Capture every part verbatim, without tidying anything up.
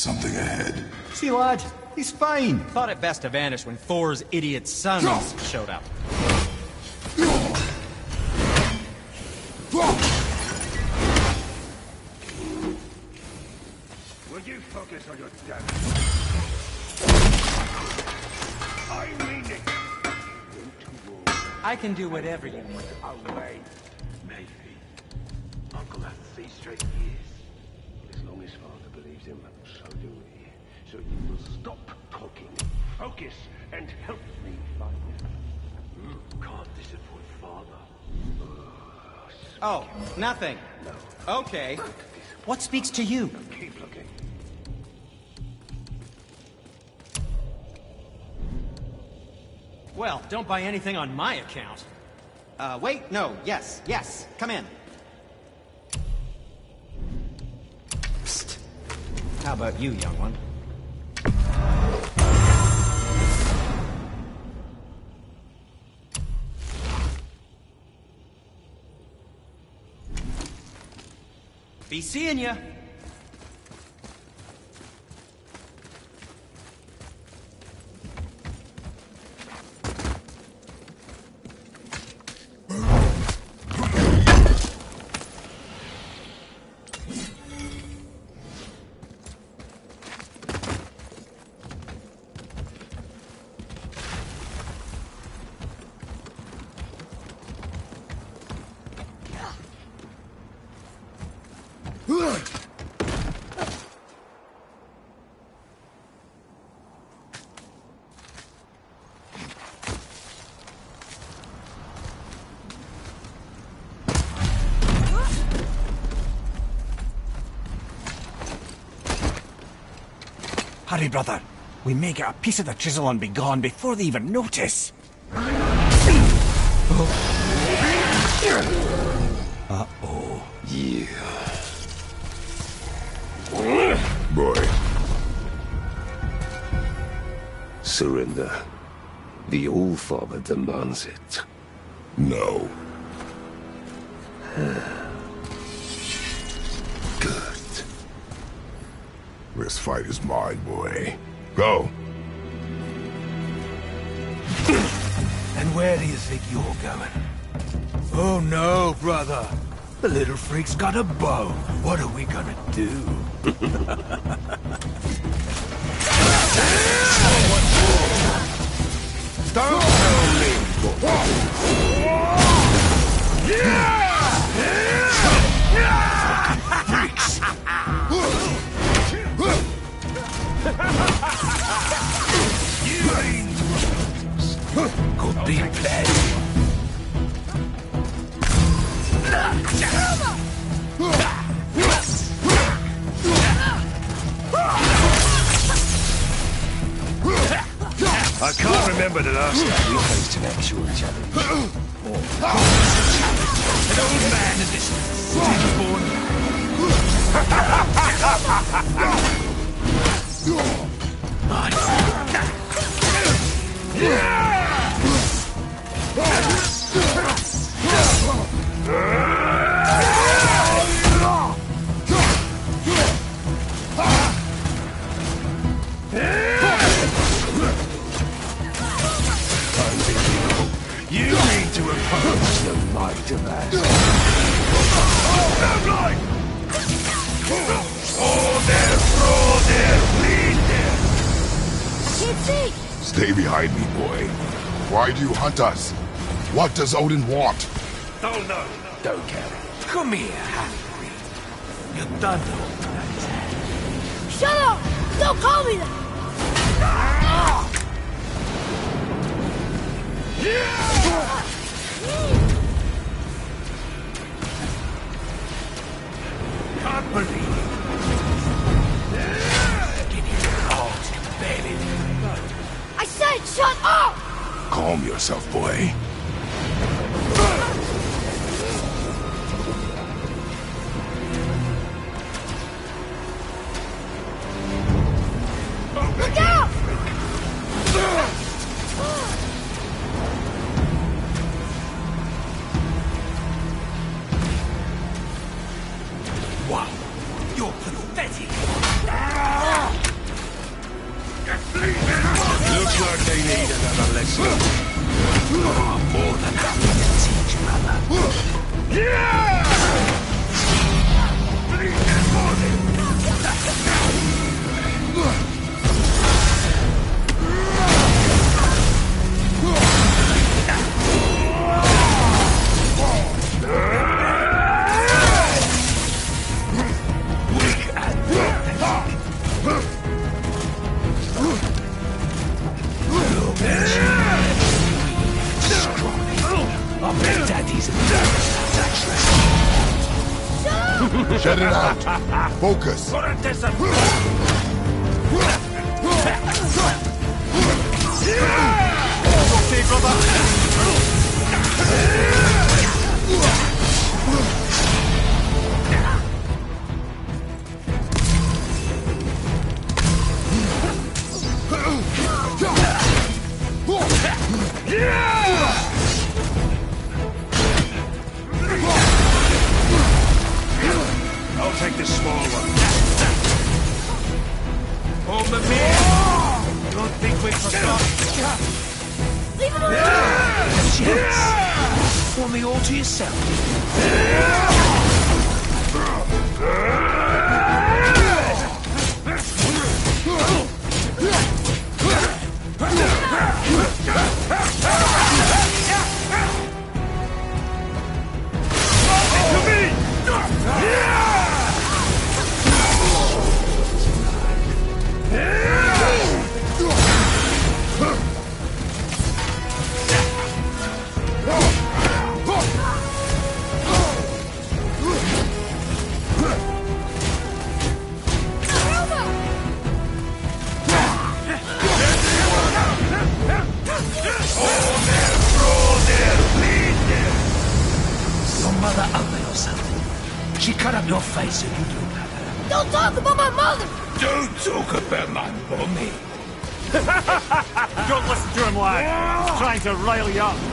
something ahead. See, lad, he's fine. Thought it best to vanish when Thor's idiot sons showed up. Will you focus on your damage? I mean it! I can do whatever you want. Away. Maybe. Uncle has three straight years. As long as father believes him, so do we. So you will stop talking, focus, and help me find him. You can't disappoint father. Oh, nothing. No. Okay. What speaks to you? Keep looking. Well, don't buy anything on my account. Uh, wait, no, yes, yes, come in. Psst. How about you, young one? Be seeing ya. Hurry, brother. We may get a piece of the chisel and be gone before they even notice. Uh-oh. Yeah. Boy. Surrender. The All-Father demands it. No. Good. This fight is mine, boy. Go. And where do you think you're going? Oh no, brother. The little freak's got a bow. What are we gonna do? Don't tell me! Freaks! Go be bad. I can't remember the last time we faced an actual challenge. An old man edition. Born. You need to oppose the might of us. Order, order, leader! I can't see! Stay behind me, boy. Why do you hunt us? What does Odin want? Don't know. Don't care. Come here, half-breed. You done know that. Shut up! Don't call me that! Can't believe it. Get your claws, you baby. I said shut up! Calm yourself, boy. Look out! Wow, you're pathetic. Looks like they need another lesson. Oh, more than happy to teach, brother. Yeah! Shut it out. Focus. I'll take the small one. Oh, Mimir! Don't think we forgot. Leave him alone! Yes! Want me all to yourself? To me! Your mother ugly or something. She cut up your face so you look like her. Don't talk about my mother! Don't talk about my mommy. Don't listen to him, lad. He's trying to rile you up.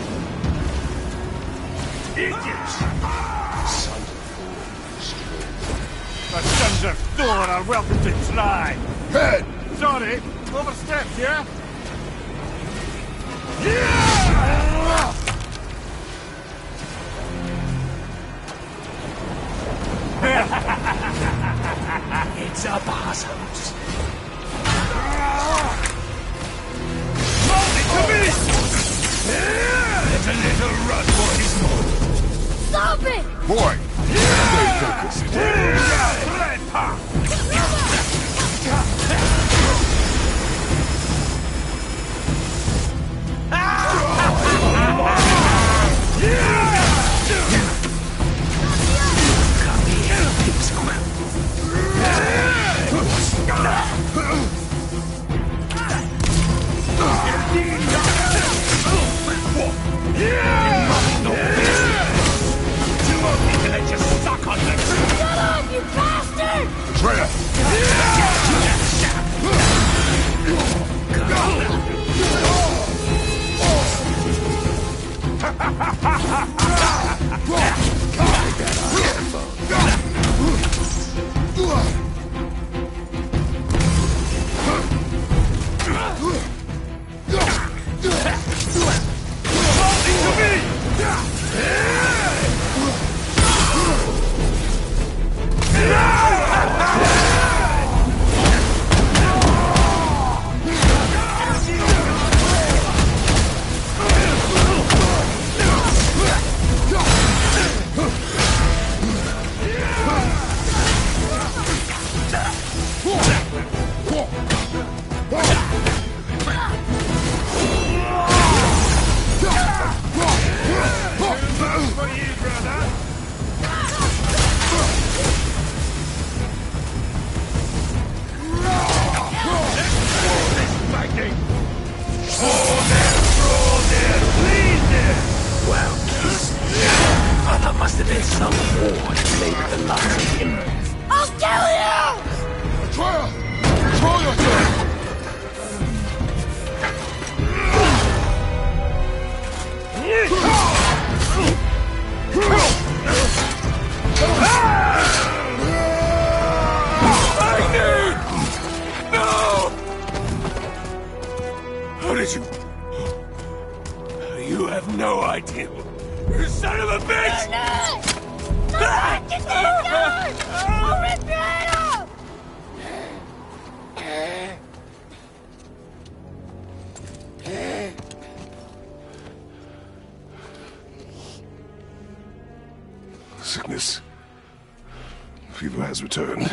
Idiots! The sons of Thor are welcome to try. Head. Sorry, overstepped, yeah? It's up, assholes. Let a little run for his mouth. Stop it! Boy. Stay focused. Come here, big squirrel. Shut up, you bastard! Atreya. Must have been some war to play with the likes of him. I'll kill you! Atreya. Control yourself. did you? You have no idea. You son of a bitch! Stop it! I'll rip your head off! Sickness. Fever has returned.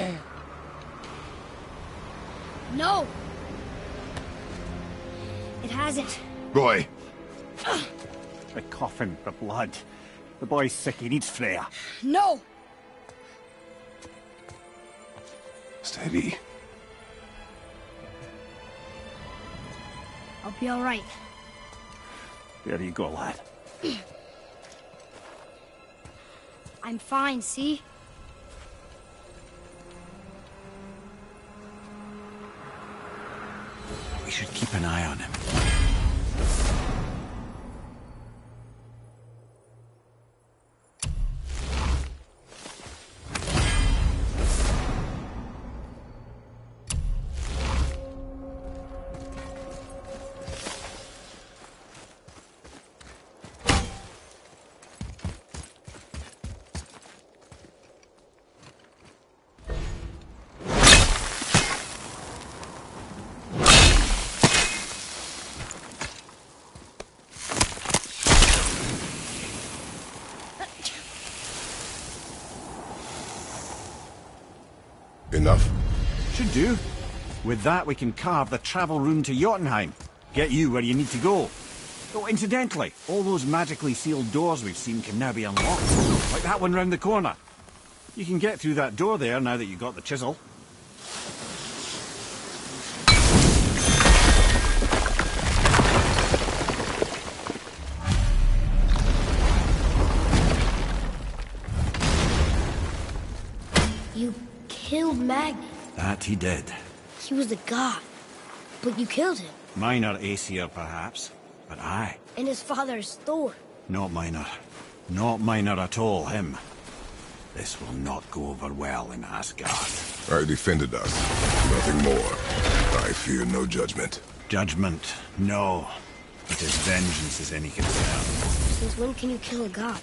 No! It hasn't. Roy, The coughing, the blood. The boy's sick, he needs Freya. No! Steady. I'll be alright. There you go, lad. I'm fine, see? We should keep an eye on him. enough? Should do. With that, we can carve the travel rune to Jotunheim. Get you where you need to go. Oh, incidentally, all those magically sealed doors we've seen can now be unlocked. Like that one round the corner. You can get through that door there now that you've got the chisel. You killed Magni. That he did. He was a god. But you killed him. Minor Aesir, perhaps. But I. And his father is Thor. Not minor. Not minor at all, him. This will not go over well in Asgard. I defended us. Nothing more. I fear no judgment. Judgment, no. But his vengeance is any concern. Since when can you kill a god?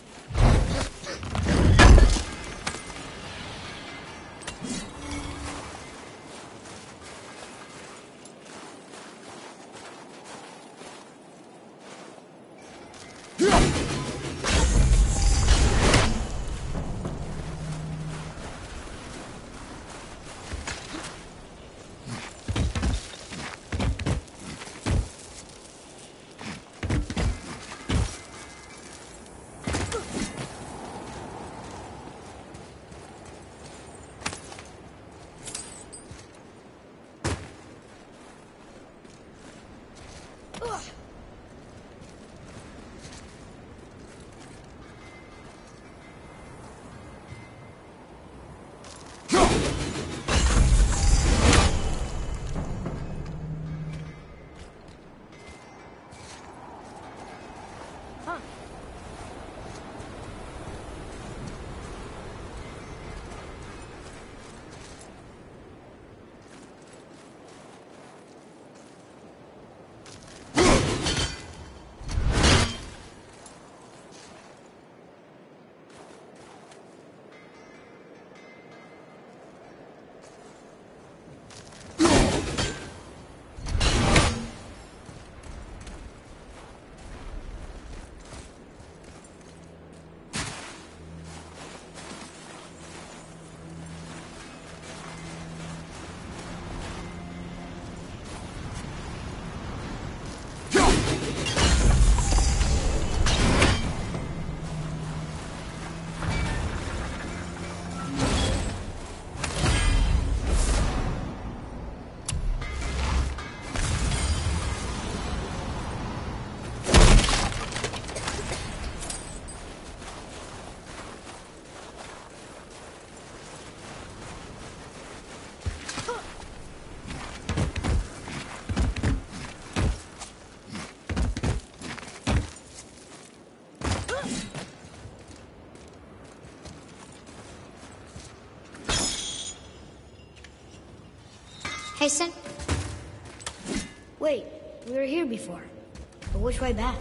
Hey, son. Wait, We were here before. But which way back?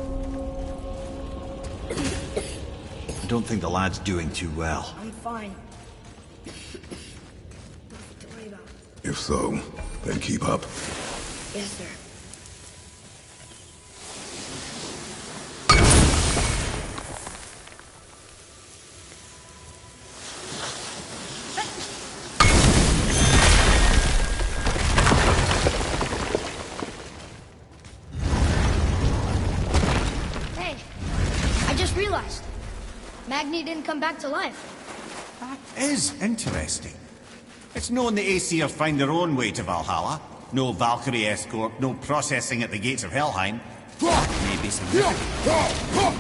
I don't think the lad's doing too well. I'm fine. Nothing to worry about. If so, then keep up. Yes, sir. Magni didn't come back to life. That is interesting. It's known the Aesir find their own way to Valhalla. No Valkyrie escort, no processing at the gates of Helheim. Maybe significant.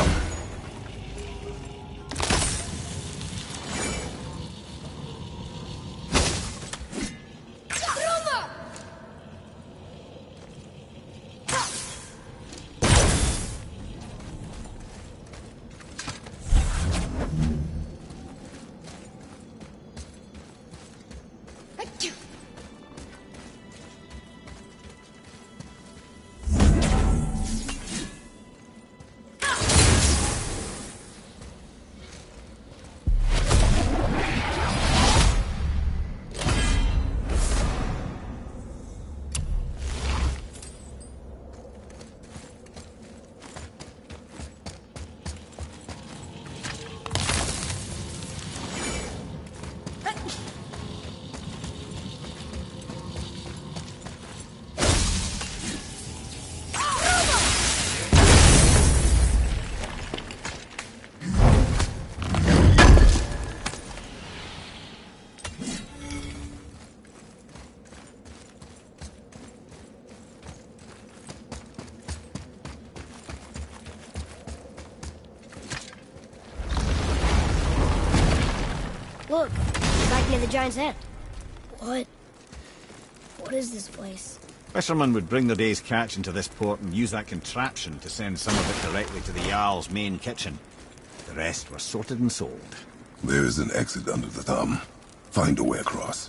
Look, back near the giant's head. What? What is this place? Fishermen would bring their day's catch into this port and use that contraption to send some of it directly to the Jarl's main kitchen. The rest were sorted and sold. There is an exit under the thumb. Find a way across.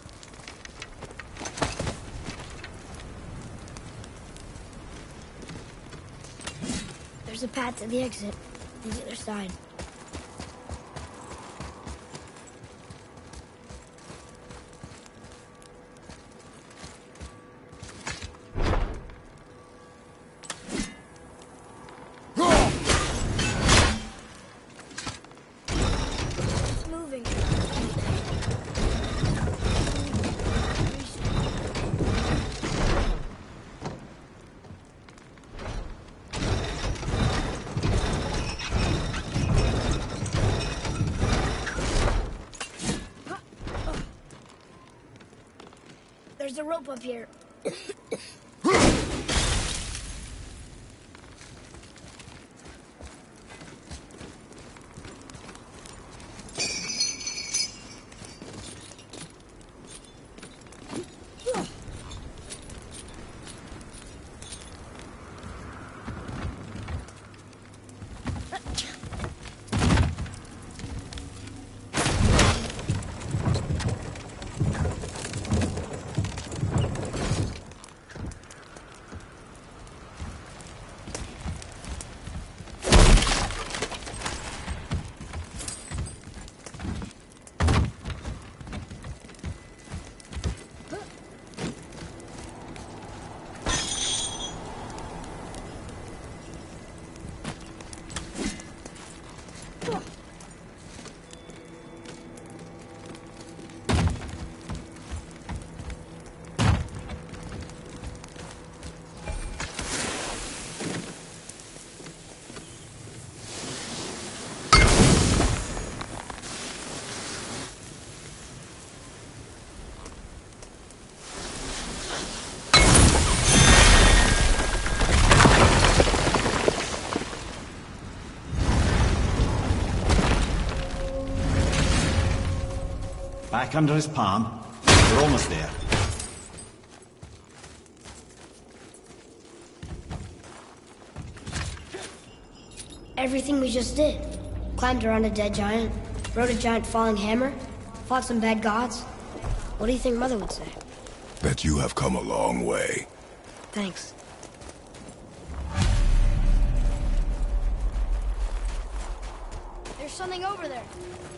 There's a path to the exit on the other side. There's a rope up here. Back under his palm. We're almost there. Everything we just did. Climbed around a dead giant, rode a giant falling hammer, fought some bad gods. What do you think Mother would say? Bet you have come a long way. Thanks. There's something over there.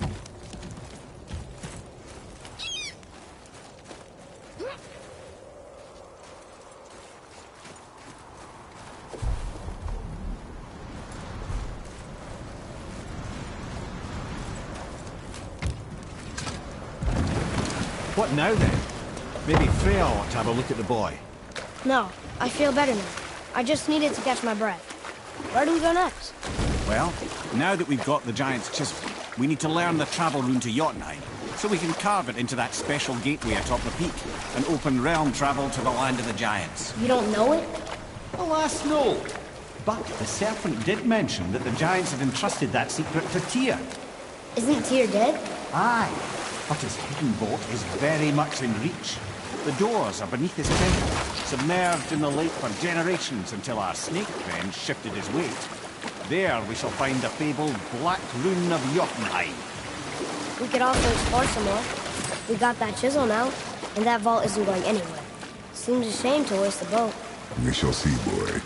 What now then? Maybe Freya ought to have a look at the boy. No, I feel better now. I just needed to catch my breath. Where do we go next? Well, now that we've got the Giant's Chisel, we need to learn the travel rune to Jotunheim, so we can carve it into that special gateway atop the peak, and open realm travel to the land of the Giants. You don't know it? Alas, no. But the serpent did mention that the Giants had entrusted that secret to Tyr. Isn't Tyr dead? Aye, but his hidden vault is very much in reach. The doors are beneath his temple, submerged in the lake for generations until our snake friend shifted his weight. There we shall find the fabled Black Rune of Jotunheim. We could also explore some more. We got that chisel now, and that vault isn't going anywhere. Seems a shame to waste the boat. We shall see, boy.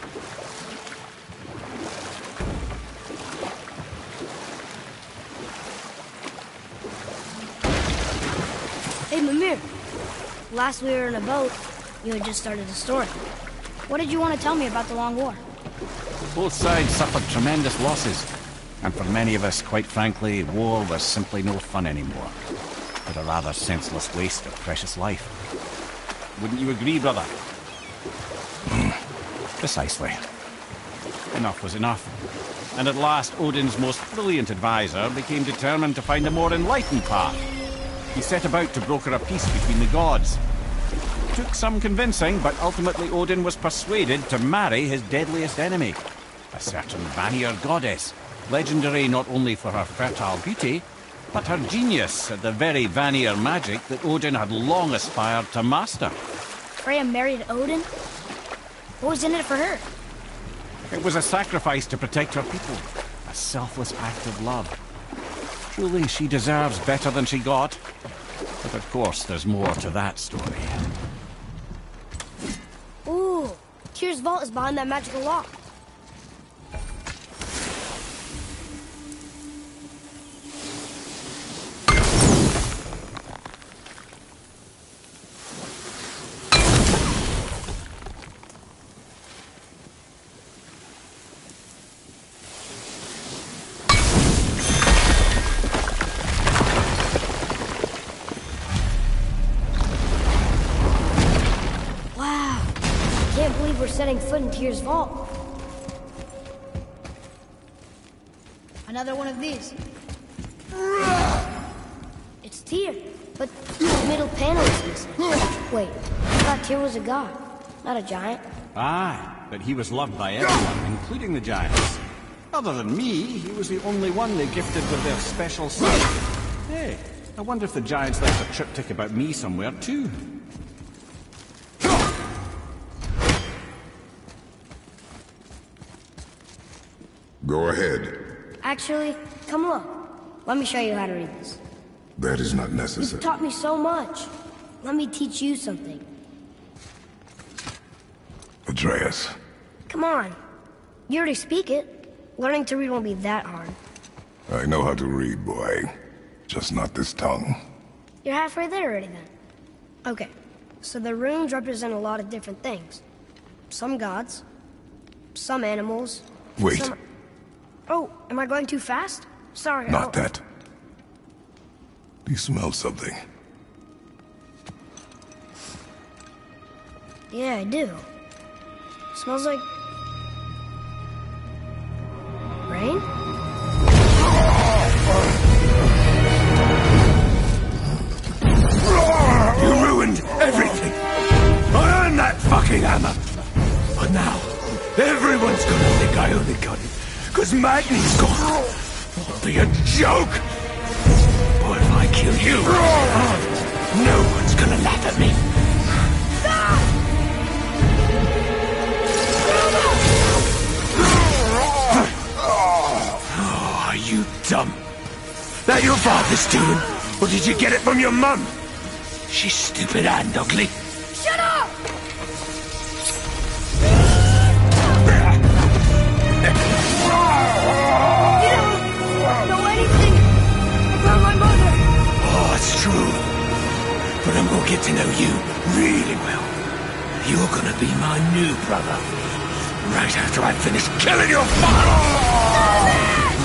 Hey, Mimir. Last we were in a boat, you had just started a story. What did you want to tell me about the Long War? Both sides suffered tremendous losses, and for many of us, quite frankly, war was simply no fun anymore, but a rather senseless waste of precious life. Wouldn't you agree, brother? Precisely. Enough was enough. And at last, Odin's most brilliant advisor became determined to find a more enlightened path. He set about to broker a peace between the gods. It took some convincing, but ultimately Odin was persuaded to marry his deadliest enemy, a certain Vanir goddess, legendary not only for her fertile beauty, but her genius at the very Vanir magic that Odin had long aspired to master. Freya married Odin? What was in it for her? It was a sacrifice to protect her people, a selfless act of love. Truly, she deserves better than she got. But of course, there's more to that story. Ooh, Tyr's vault is behind that magical lock. Setting foot in Tyr's vault. Another one of these. It's Tyr, but the middle panel is missing. Wait, I thought Tyr was a god, not a giant. Aye, but he was loved by everyone, including the Giants. Other than me, he was the only one they gifted with their special sight. Hey, I wonder if the Giants left a triptych about me somewhere too. Go ahead. Actually, come look. Let me show you how to read this. That is not You've necessary. taught me so much. Let me teach you something. Atreus. Come on. You already speak it. Learning to read won't be that hard. I know how to read, boy. Just not this tongue. You're halfway there already then. Okay, so the runes represent a lot of different things. Some gods, some animals. Wait. Some... Oh, am I going too fast? Sorry. Not I'll... that. Do you smell something? Yeah, I do. Smells like... rain? You ruined everything! I earned that fucking hammer! But now, everyone's gonna think I only got it because Magni's gone! It'll be a joke! Boy, if I kill you, no one's gonna laugh at me! Oh, are you dumb? That your father's doing? Or did you get it from your mum? She's stupid and ugly. Shut up! You don't know gonna be my new brother. Right after I finish killing your father!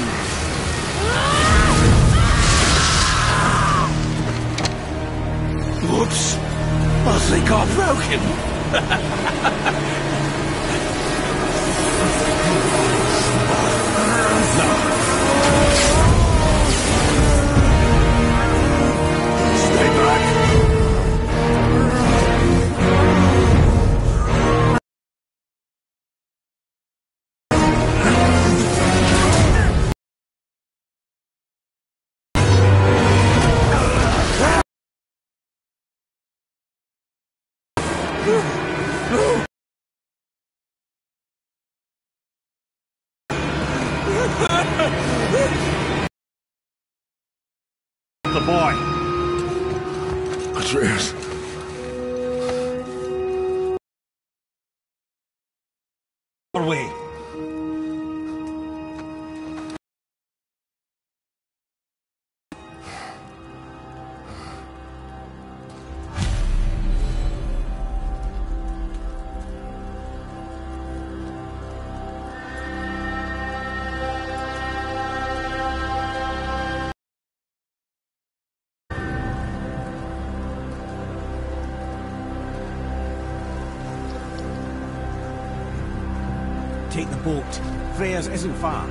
Whoops. I think I broke him. Stay back. The boy. Atreus. Away. Take the boat. Freya's isn't far.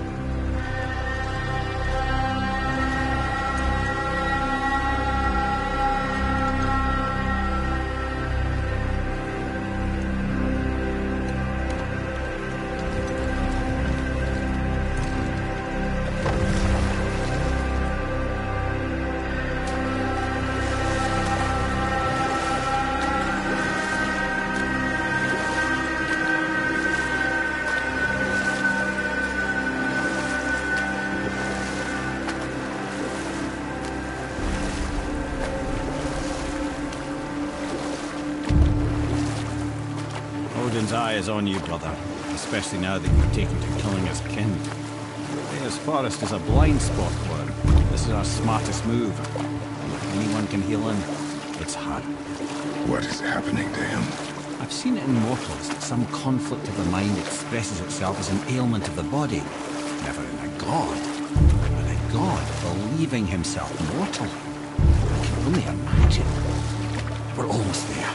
Odin's eye is on you, brother. Especially now that you've taken to killing his kin. Freya's forest is a blind spot for him. This is our smartest move. And if anyone can heal him, it's her. What is happening to him? I've seen it in mortals that some conflict of the mind expresses itself as an ailment of the body. Never in a god, but a god believing himself mortal. I can only imagine. We're almost there.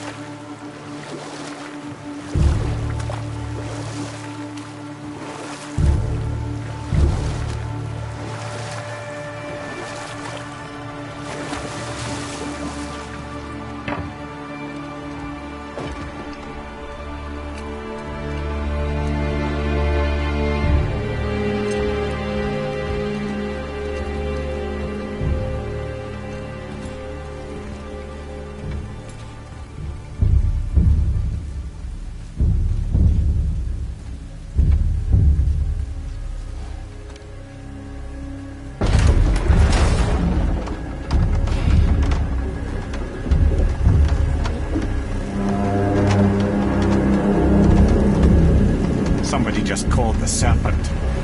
Somebody just called the serpent.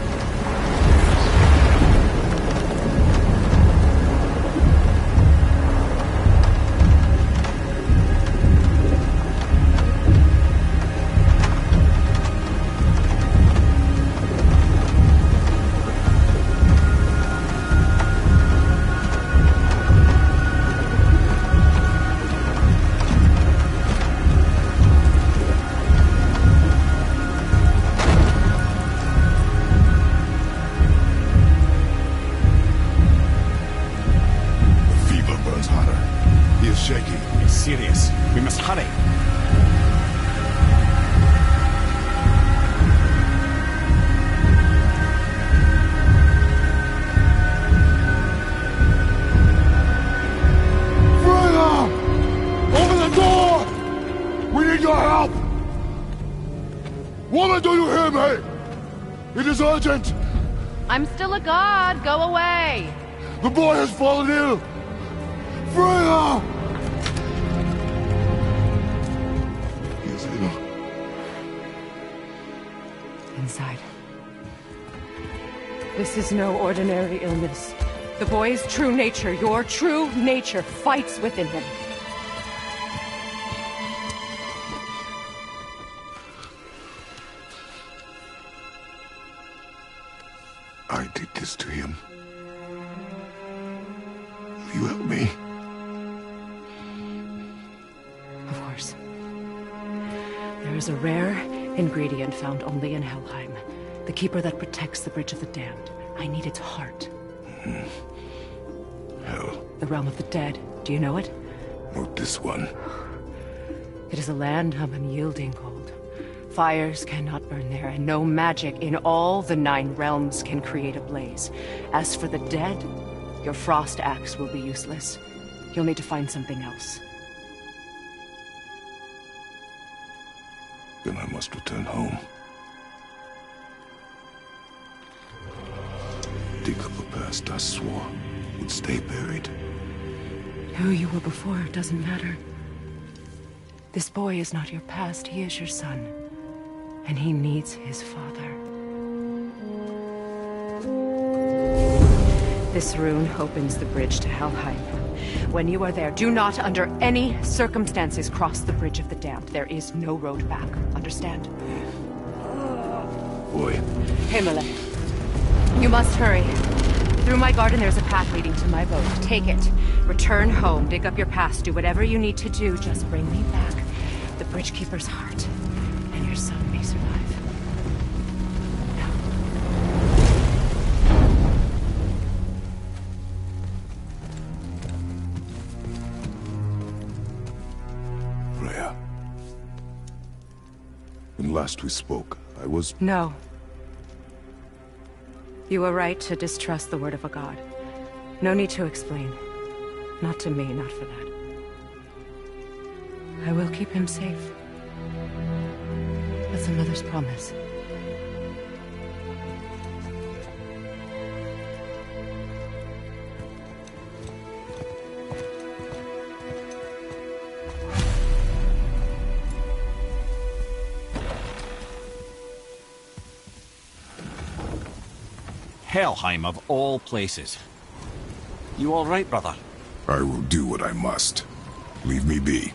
Serious. We must hurry. Freya! Open the door! We need your help! Woman, do you hear me? It is urgent! I'm still a god. Go away. The boy has fallen ill! Freya! Inside. This is no ordinary illness. The boy's true nature, your true nature, fights within him. I did this to him. Will you help me? Of course. There is a rare ingredient found only in Helheim. The keeper that protects the Bridge of the Damned. I need its heart. Hmm. Hell. The realm of the dead. Do you know it? Not this one. It is a land of unyielding cold. Fires cannot burn there, and no magic in all the nine realms can create a blaze. As for the dead, your frost axe will be useless. You'll need to find something else. Then I must return home. Dig up a past I swore would stay buried. Who you were before doesn't matter. This boy is not your past, he is your son. And he needs his father. This rune opens the bridge to Helheim. When you are there, do not under any circumstances cross the Bridge of the Damned. There is no road back. Understand? Boy. Himalay. You must hurry. Through my garden there's a path leading to my boat. Take it. Return home. Dig up your past. Do whatever you need to do. Just bring me back the Bridgekeeper's heart. And your son may survive. Freya. When last we spoke, I was... No. You were right to distrust the word of a god. No need to explain. Not to me, not for that. I will keep him safe. That's a mother's promise. Helheim of all places. You all right, brother? I will do what I must. Leave me be.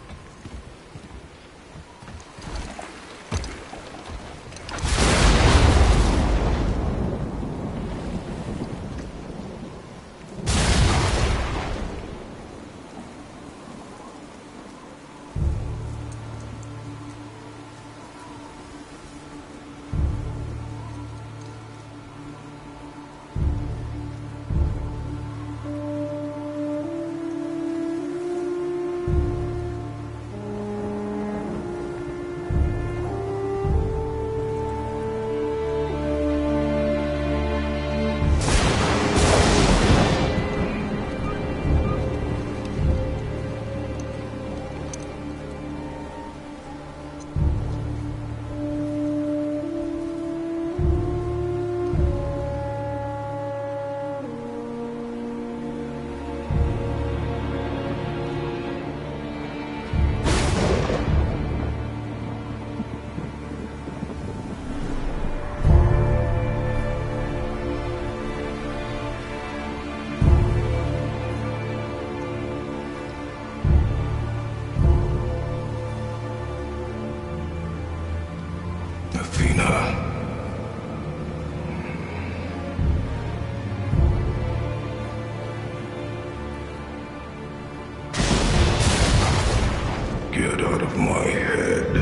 Get out of my head.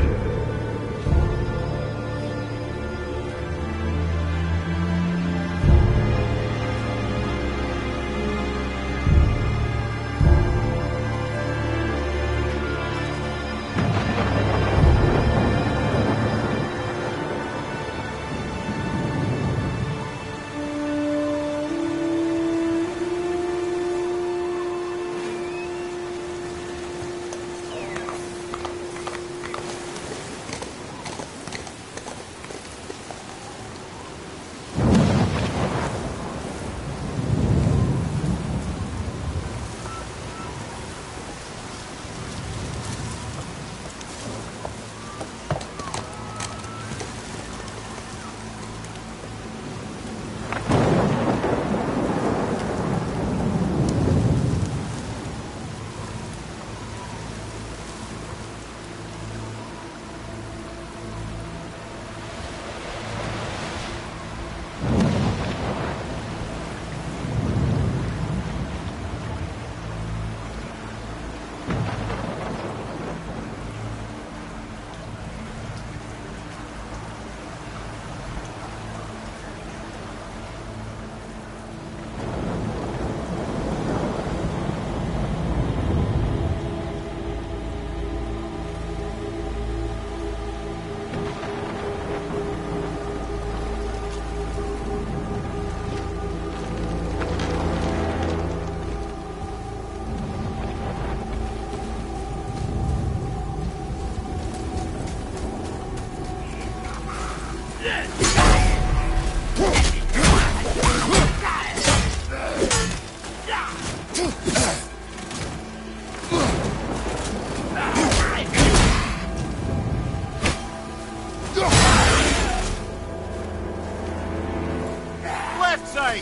side!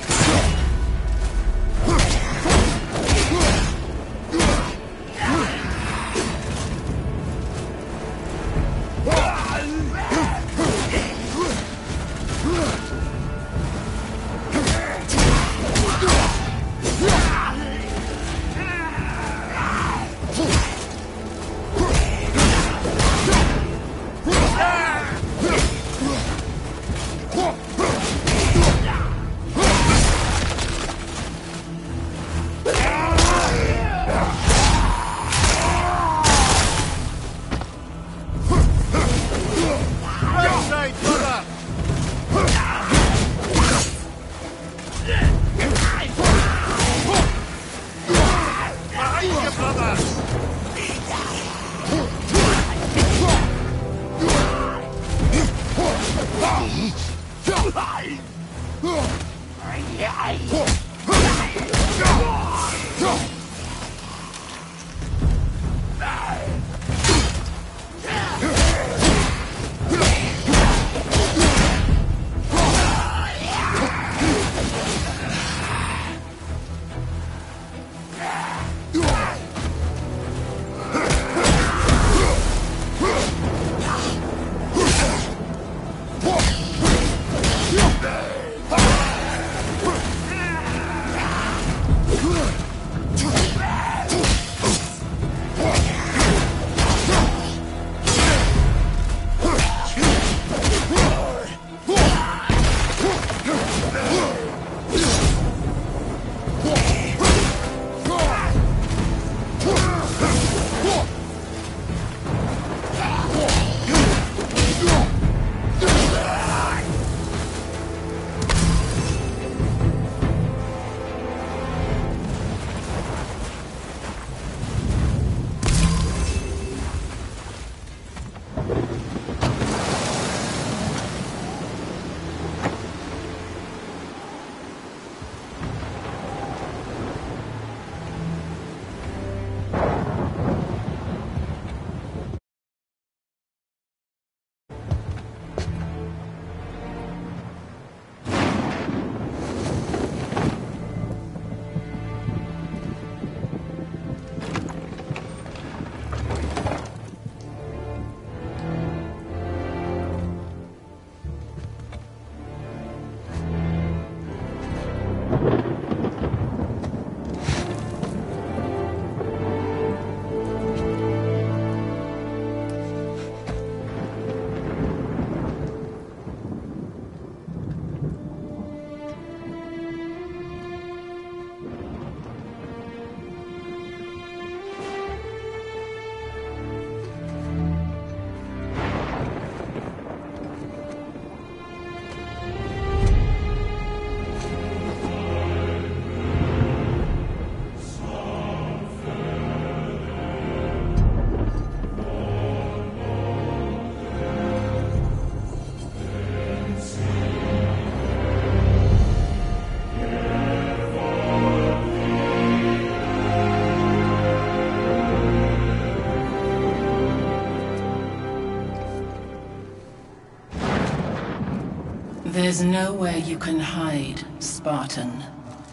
There's nowhere you can hide, Spartan.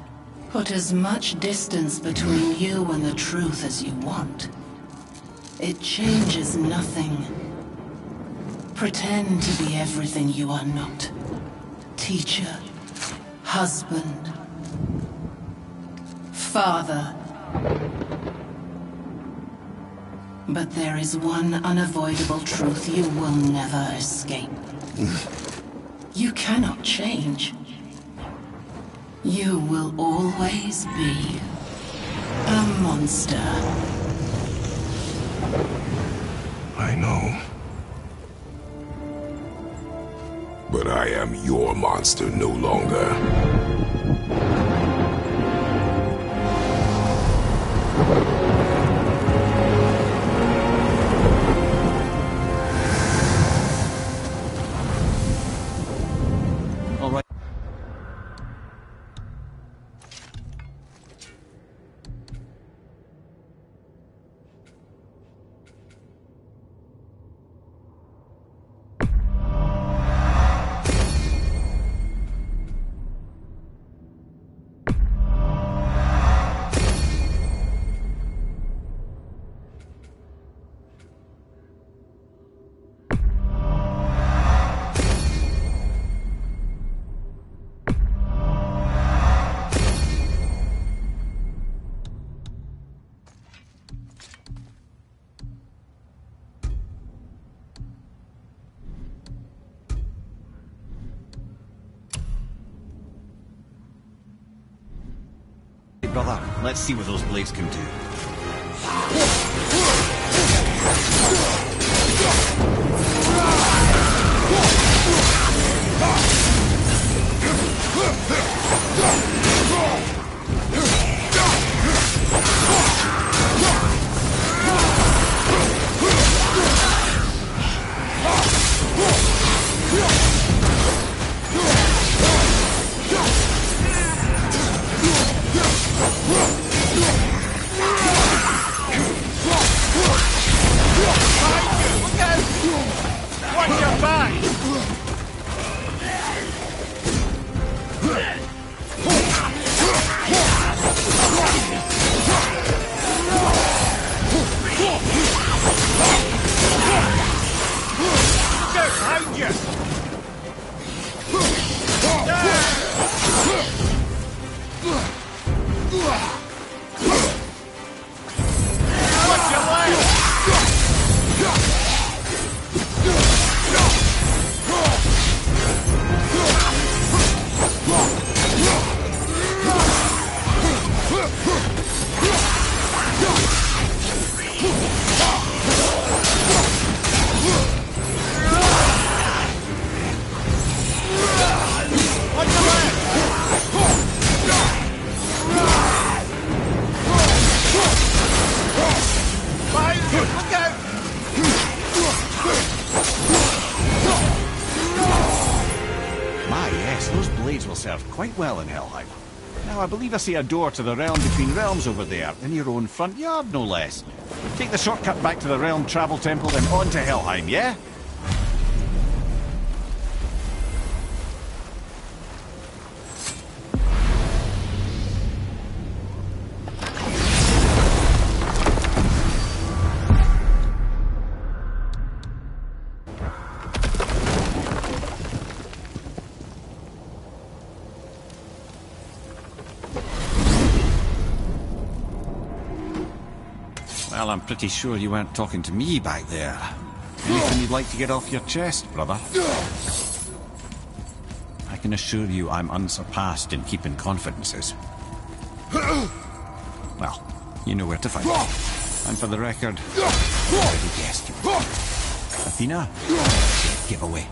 Put as much distance between you and the truth as you want. It changes nothing. Pretend to be everything you are not. Teacher, husband, father. But there is one unavoidable truth you will never escape. You cannot change. You will always be a monster. I know. But I am your monster no longer. brother. Let's see what those blades can do. Watch your back! Look out behind you! Watch your leg! Will serve quite well in Helheim. Now, I believe I see a door to the realm between realms over there, in your own front yard, no less. Take the shortcut back to the realm travel temple, then on to Helheim, yeah? Well, I'm pretty sure you weren't talking to me back there. Anything you'd like to get off your chest, brother? I can assure you I'm unsurpassed in keeping confidences. Well, you know where to find me. And for the record, I already guessed you. Athena, give away.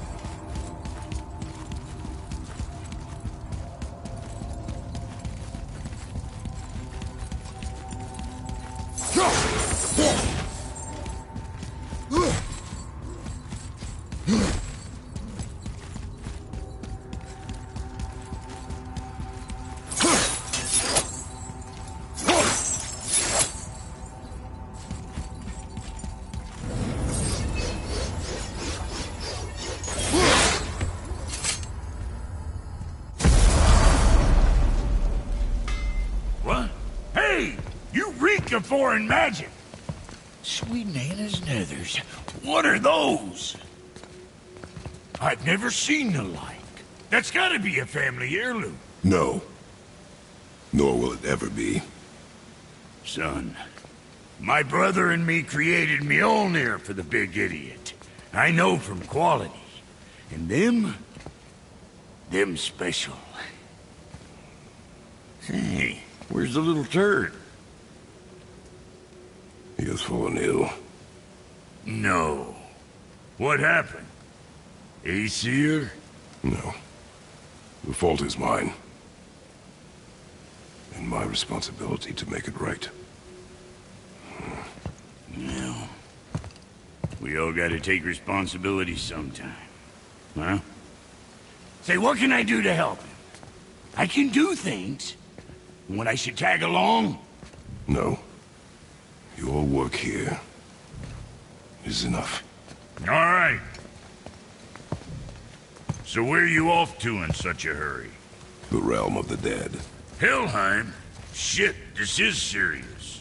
Of foreign magic. Sweet Nana's nethers. What are those? I've never seen the like. That's gotta be a family heirloom. No. Nor will it ever be. Son, my brother and me created Mjolnir for the big idiot. I know from quality. And them... them special. Hey, where's the little turd? He has fallen ill. No. What happened? Aesir? No. The fault is mine. And my responsibility to make it right. Well, we all gotta take responsibility sometime. Huh? Say, what can I do to help him? I can do things. When I should tag along? No. Your work here is enough. All right. So where are you off to in such a hurry? The realm of the dead. Helheim? Shit, this is serious.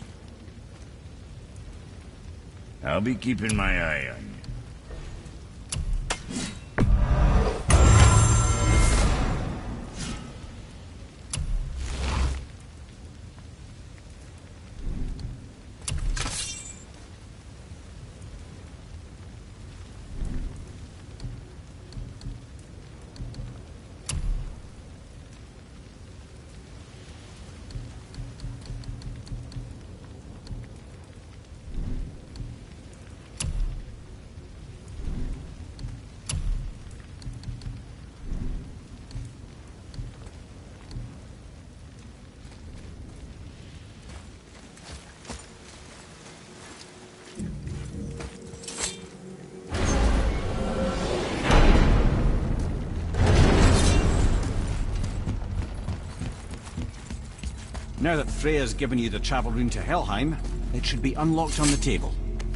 I'll be keeping my eye on you. Now that Freya's given you the travel rune to Helheim, it should be unlocked on the table.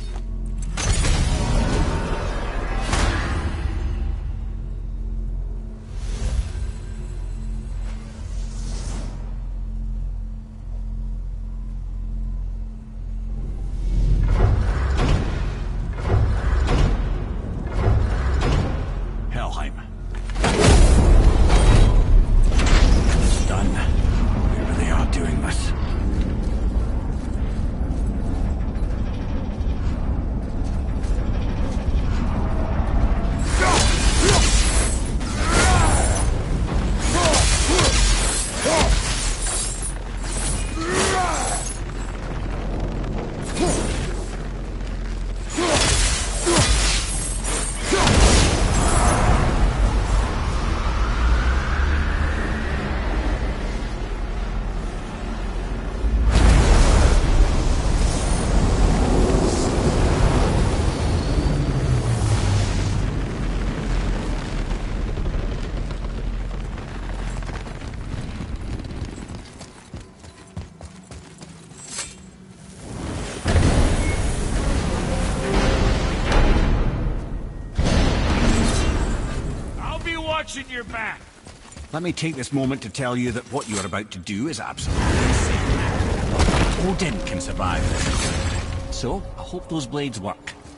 Your back. Let me take this moment to tell you that what you are about to do is absolutely insane. Odin can survive this. So, I hope those blades work.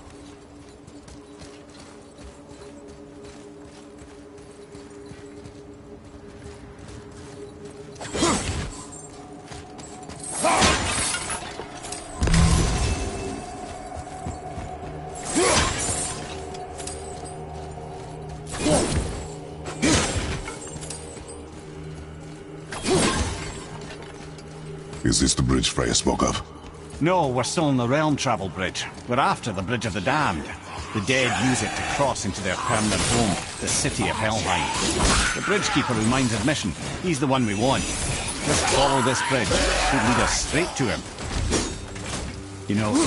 Is this the bridge Freya spoke of? No, we're still on the Realm Travel Bridge. We're after the Bridge of the Damned. The dead use it to cross into their permanent home, the city of Helheim. The Bridgekeeper who minds admission, he's the one we want. Just follow this bridge. It will lead us straight to him. You know...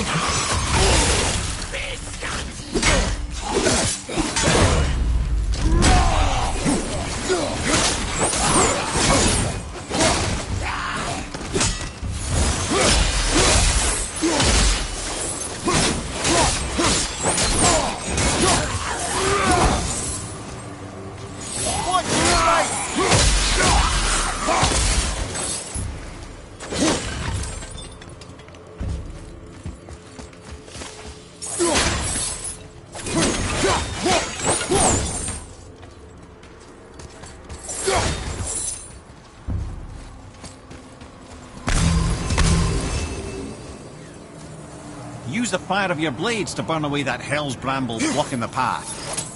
Use the fire of your blades to burn away that hell's brambles blocking the path.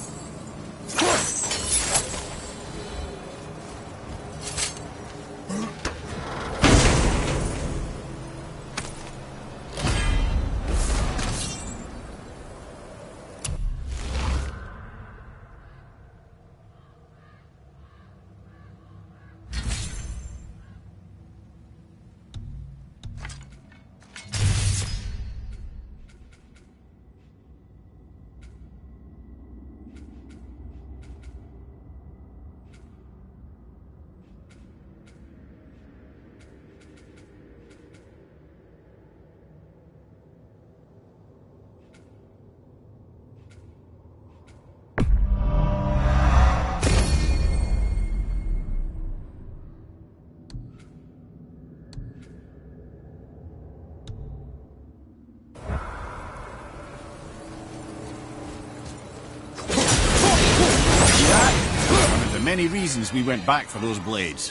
Many reasons we went back for those blades.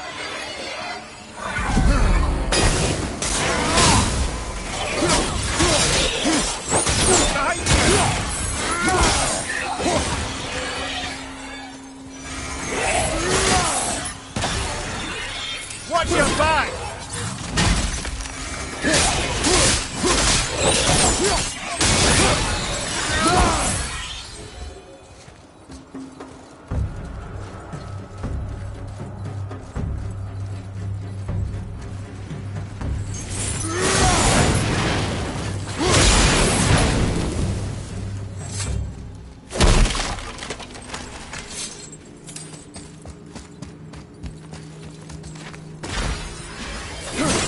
Watch your back! Huh.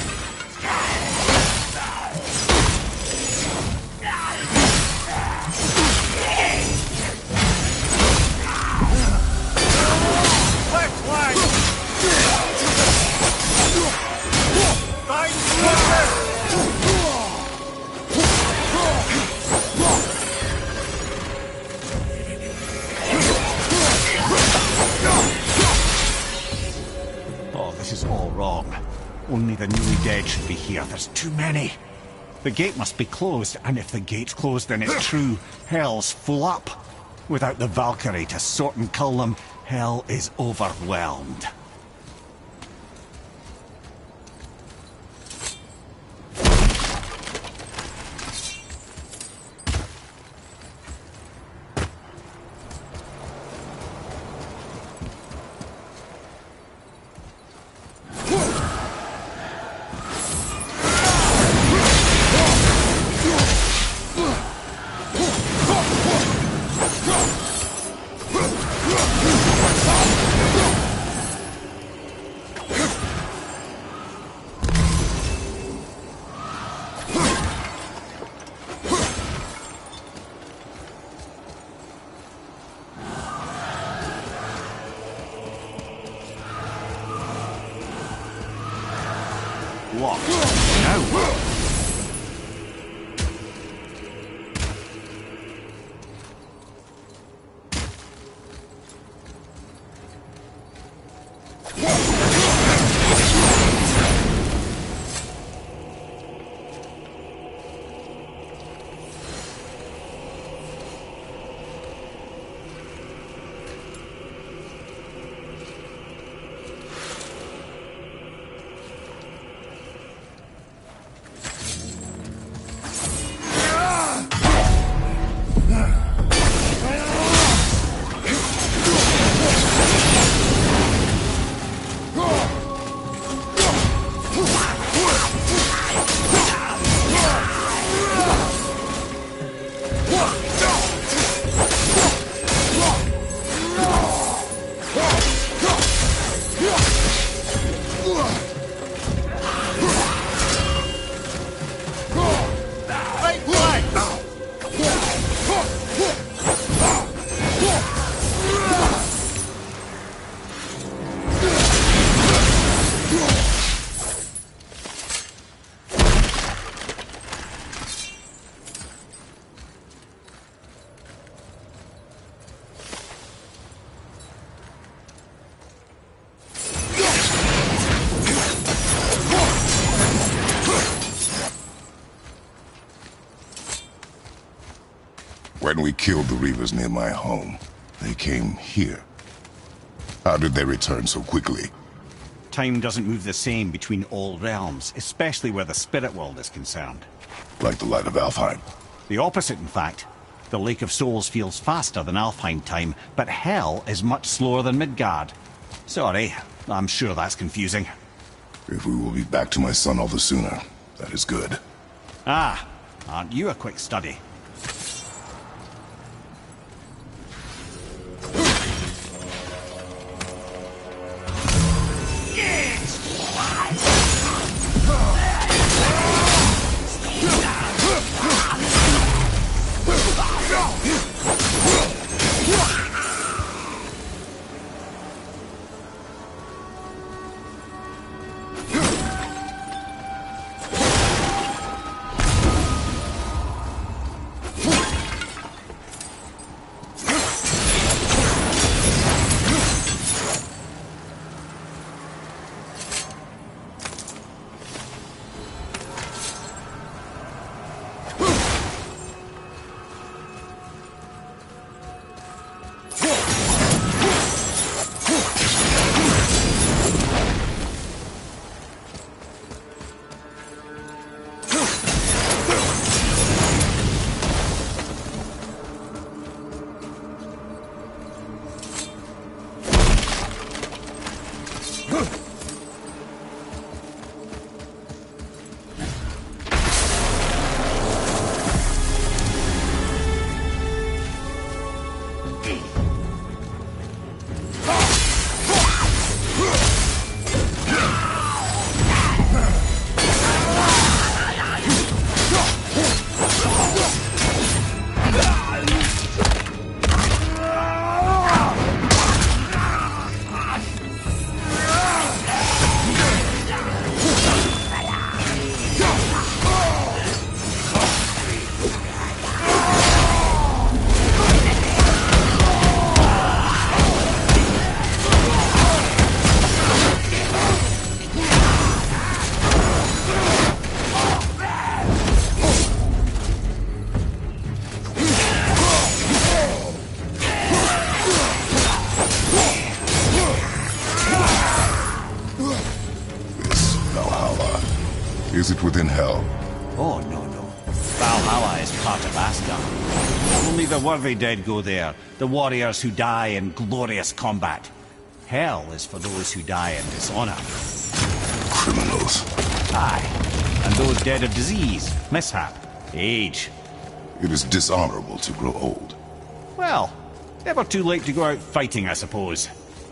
Only the newly dead should be here. There's too many. The gate must be closed, and if the gate's closed, then it's true. Hell's full up. Without the Valkyrie to sort and cull them, hell is overwhelmed. Locked. Now. When we killed the Reavers near my home, they came here. How did they return so quickly? Time doesn't move the same between all realms, especially where the spirit world is concerned. Like the light of Alfheim? The opposite, in fact. The Lake of Souls feels faster than Alfheim time, but Hell is much slower than Midgard. Sorry, I'm sure that's confusing. If we will be back to my son all the sooner, that is good. Ah, aren't you a quick study? Is it within hell? Oh, no, no. Valhalla is part of Asgard. Only the worthy dead go there, the warriors who die in glorious combat. Hell is for those who die in dishonor. Criminals. Aye, and those dead of disease, mishap, age. It is dishonorable to grow old. Well, never too late to go out fighting, I suppose.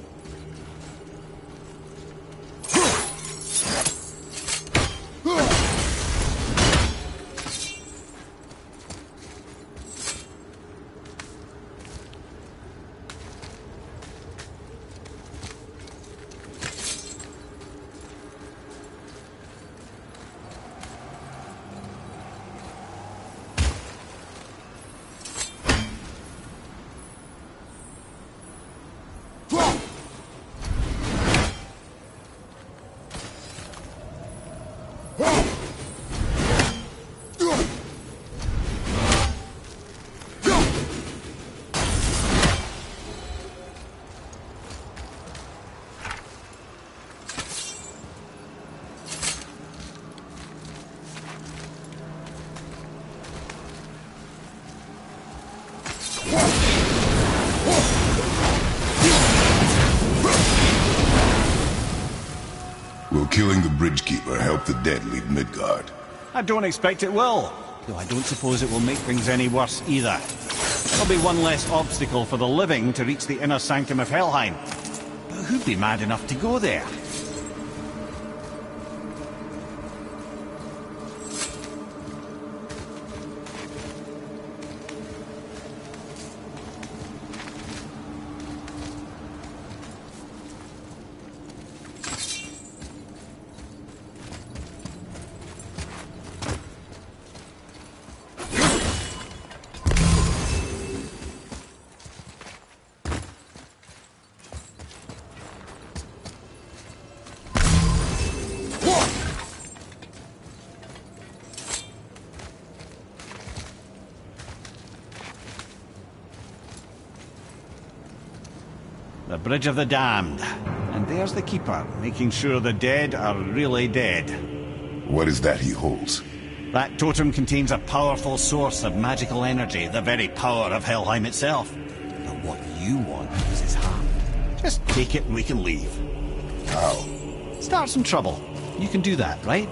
Will killing the Bridgekeeper help the dead leave Midgard? I don't expect it will, though I don't suppose it will make things any worse either. There'll be one less obstacle for the living to reach the inner sanctum of Helheim. But who'd be mad enough to go there? The Bridge of the Damned. And there's the Keeper, making sure the dead are really dead. What is that he holds? That totem contains a powerful source of magical energy, the very power of Helheim itself. But what you want is his heart. Just take it and we can leave. How? Start some trouble. You can do that, right?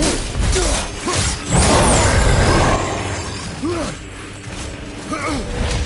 Ugh!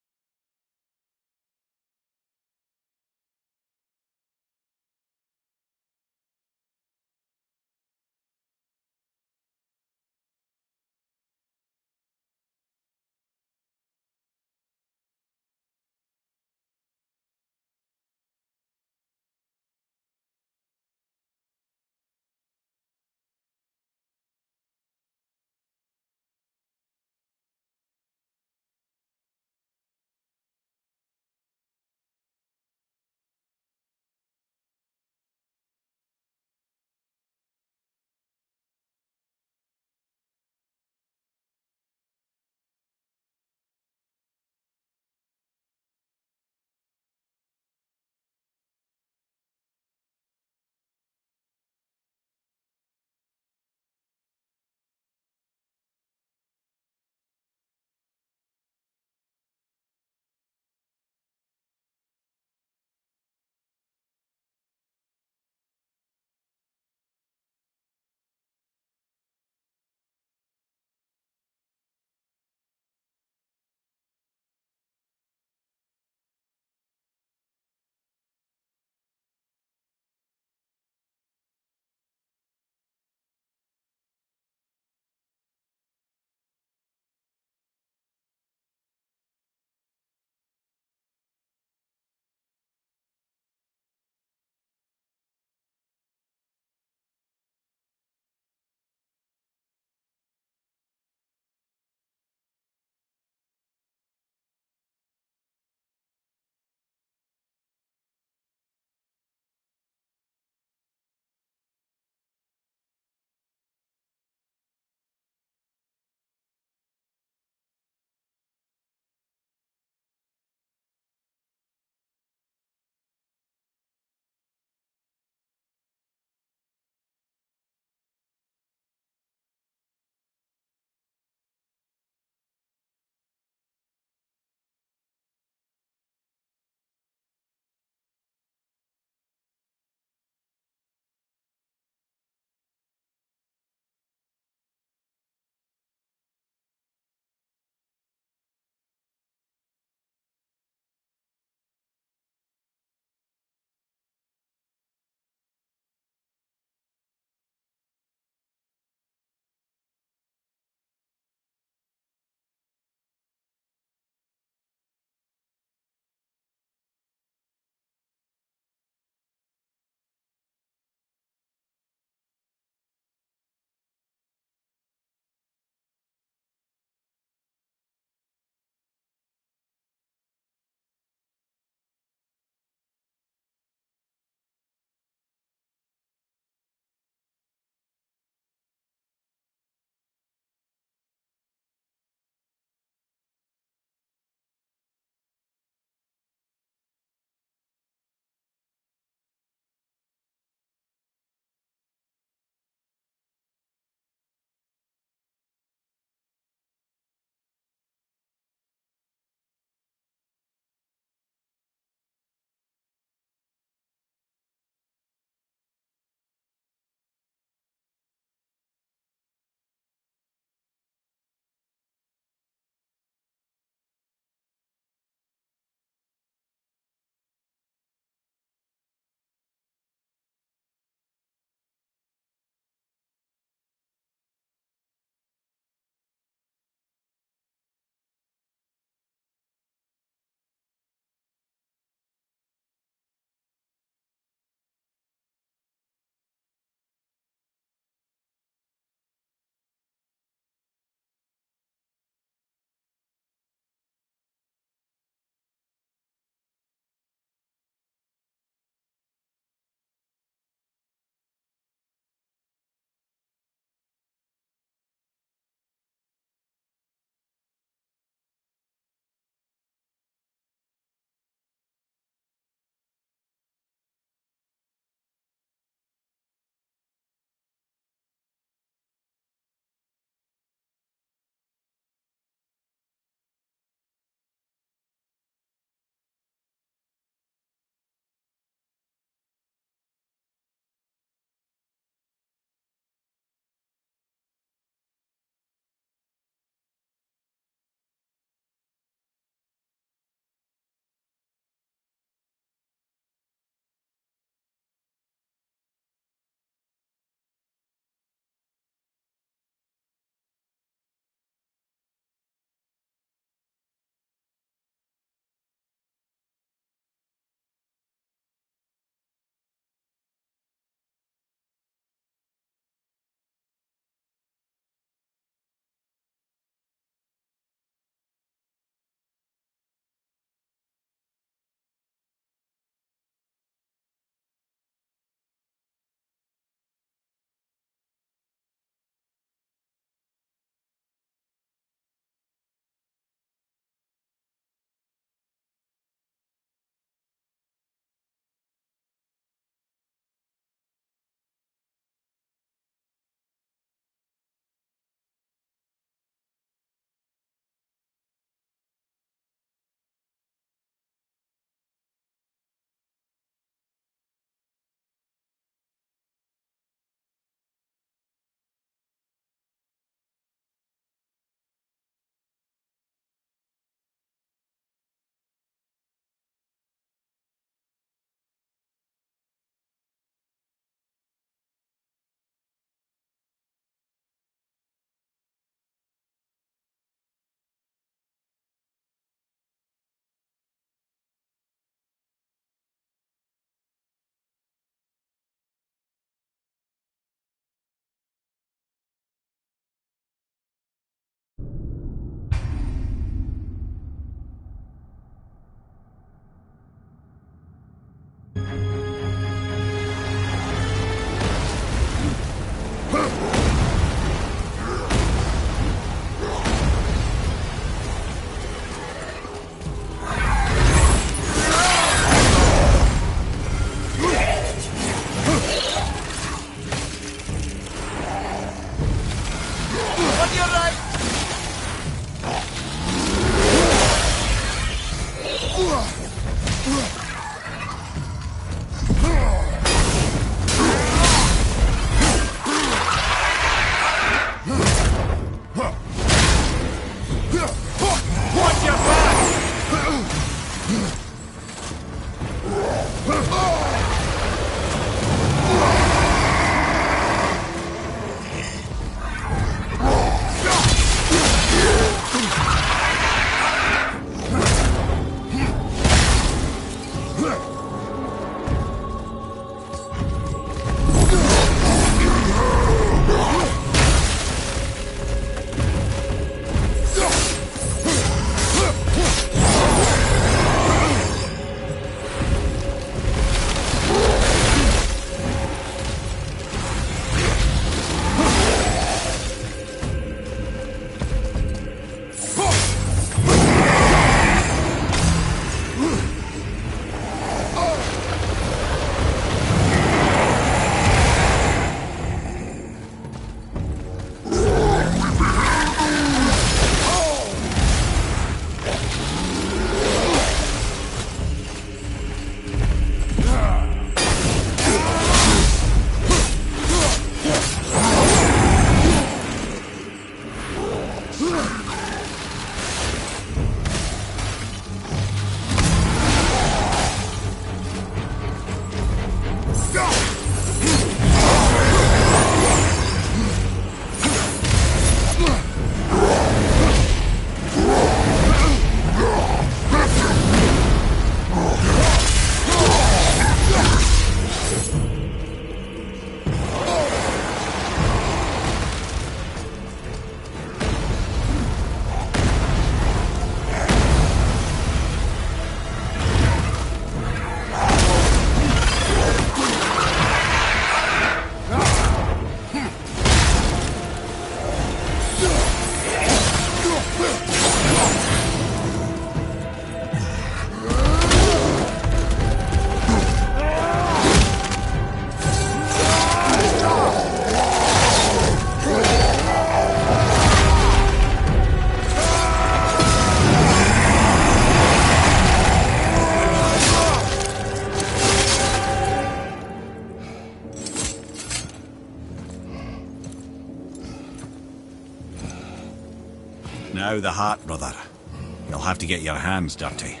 Now the heart, brother. You'll have to get your hands dirty.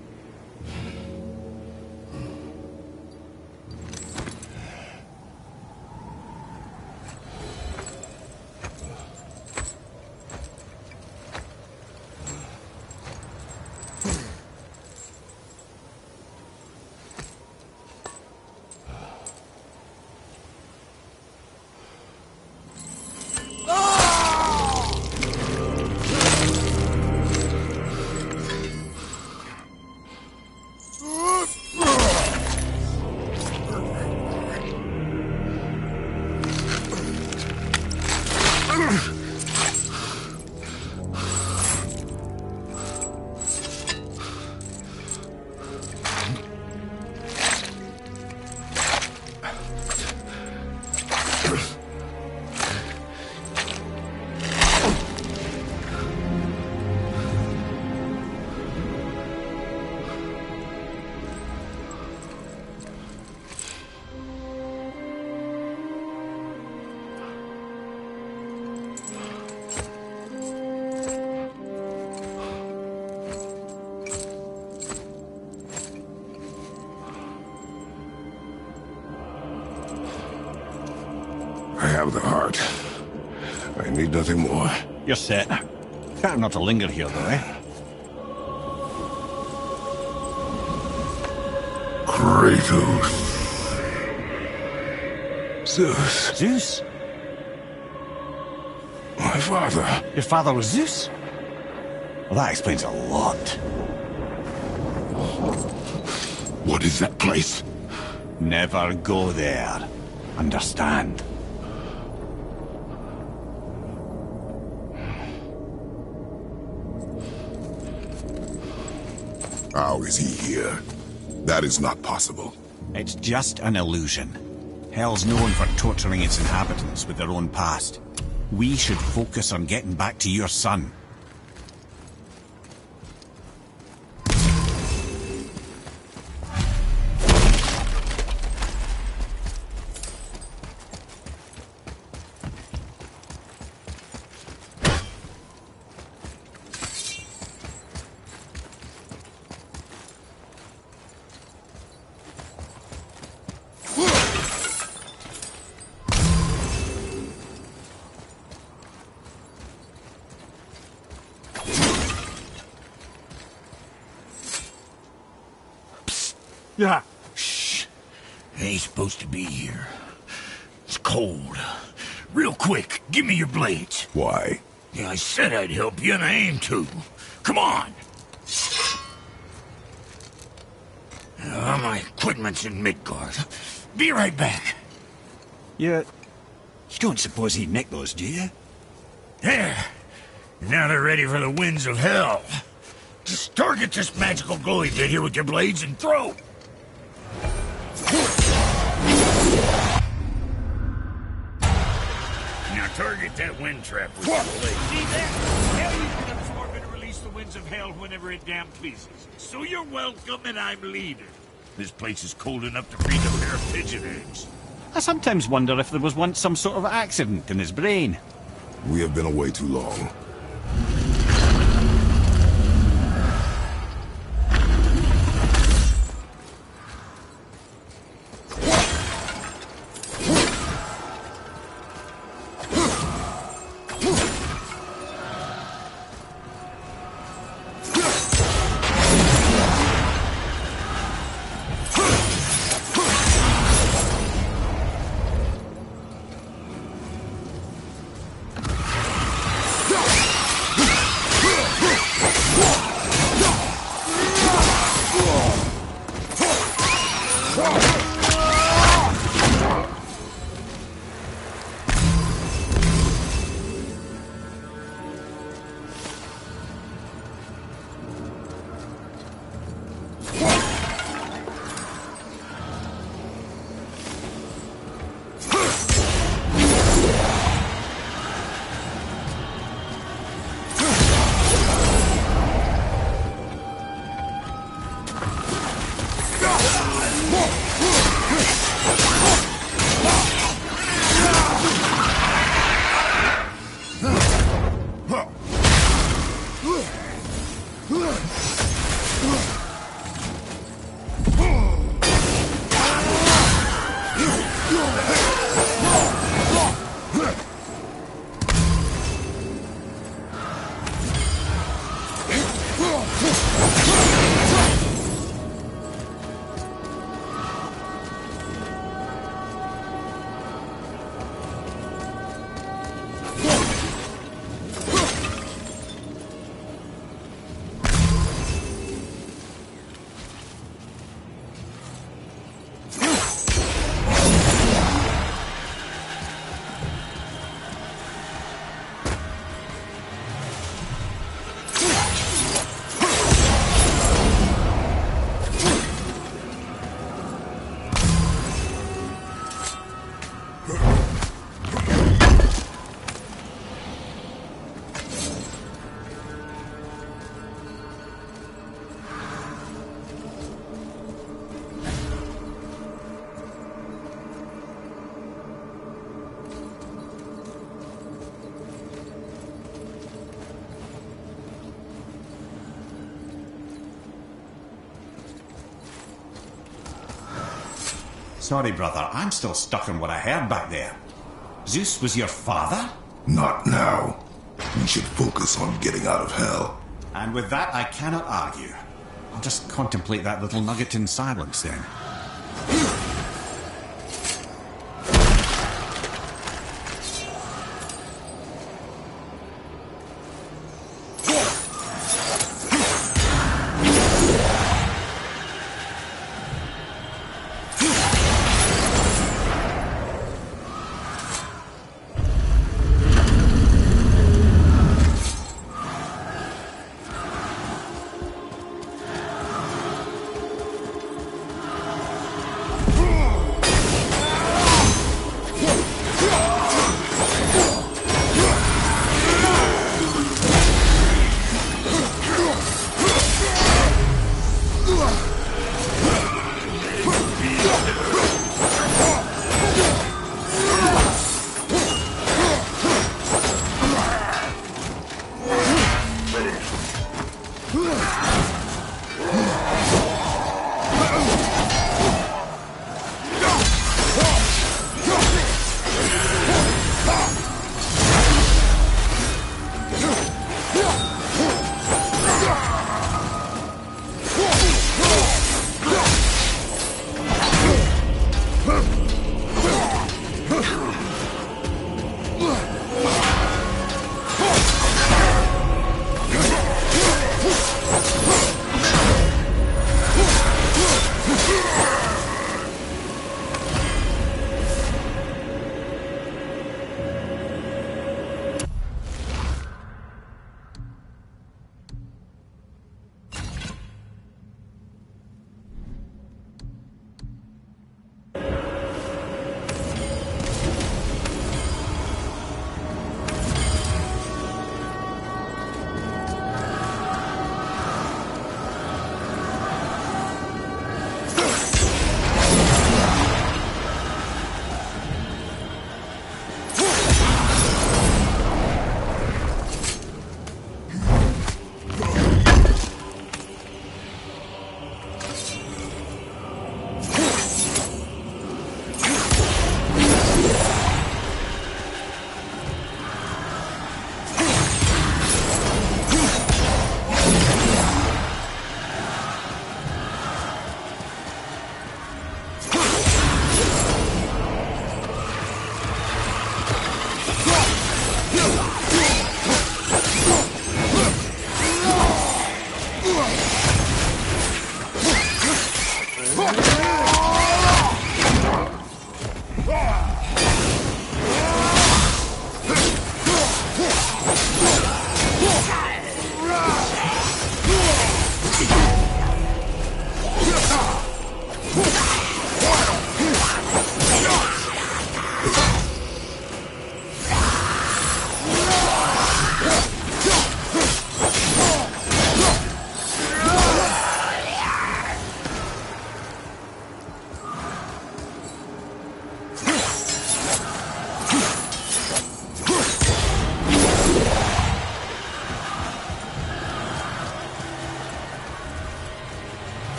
I have the heart. I need nothing more. You're set. Better not to linger here, though, eh? Kratos. Zeus. Zeus? My father. Your father was Zeus? Well, that explains a lot. What is that place? Never go there. Understand? How is he here? That is not possible. It's just an illusion. Hell's known for torturing its inhabitants with their own past. We should focus on getting back to your son. Yeah. Shh. Ain't supposed to be here. It's cold. Real quick, give me your blades. Why? Yeah, I said I'd help you, and I aim to. Come on. Uh, my equipment's in Midgard. Be right back. You... You don't suppose he nicked those, do you? There. Now they're ready for the winds of hell. Just target this magical glowy bit here with your blades and throw. Now target that wind trap with your blades. See that? Now you can absorb and release the winds of hell whenever it damn pleases. So you're welcome and I'm leader. This place is cold enough to freeze a pair of pigeon eggs. I sometimes wonder if there was once some sort of accident in his brain. We have been away too long. Go! Sorry, brother, I'm still stuck on what I heard back there. Zeus was your father? Not now. We should focus on getting out of hell. And with that, I cannot argue. I'll just contemplate that little nugget in silence then.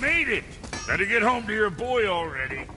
made it! Better get home to your boy already.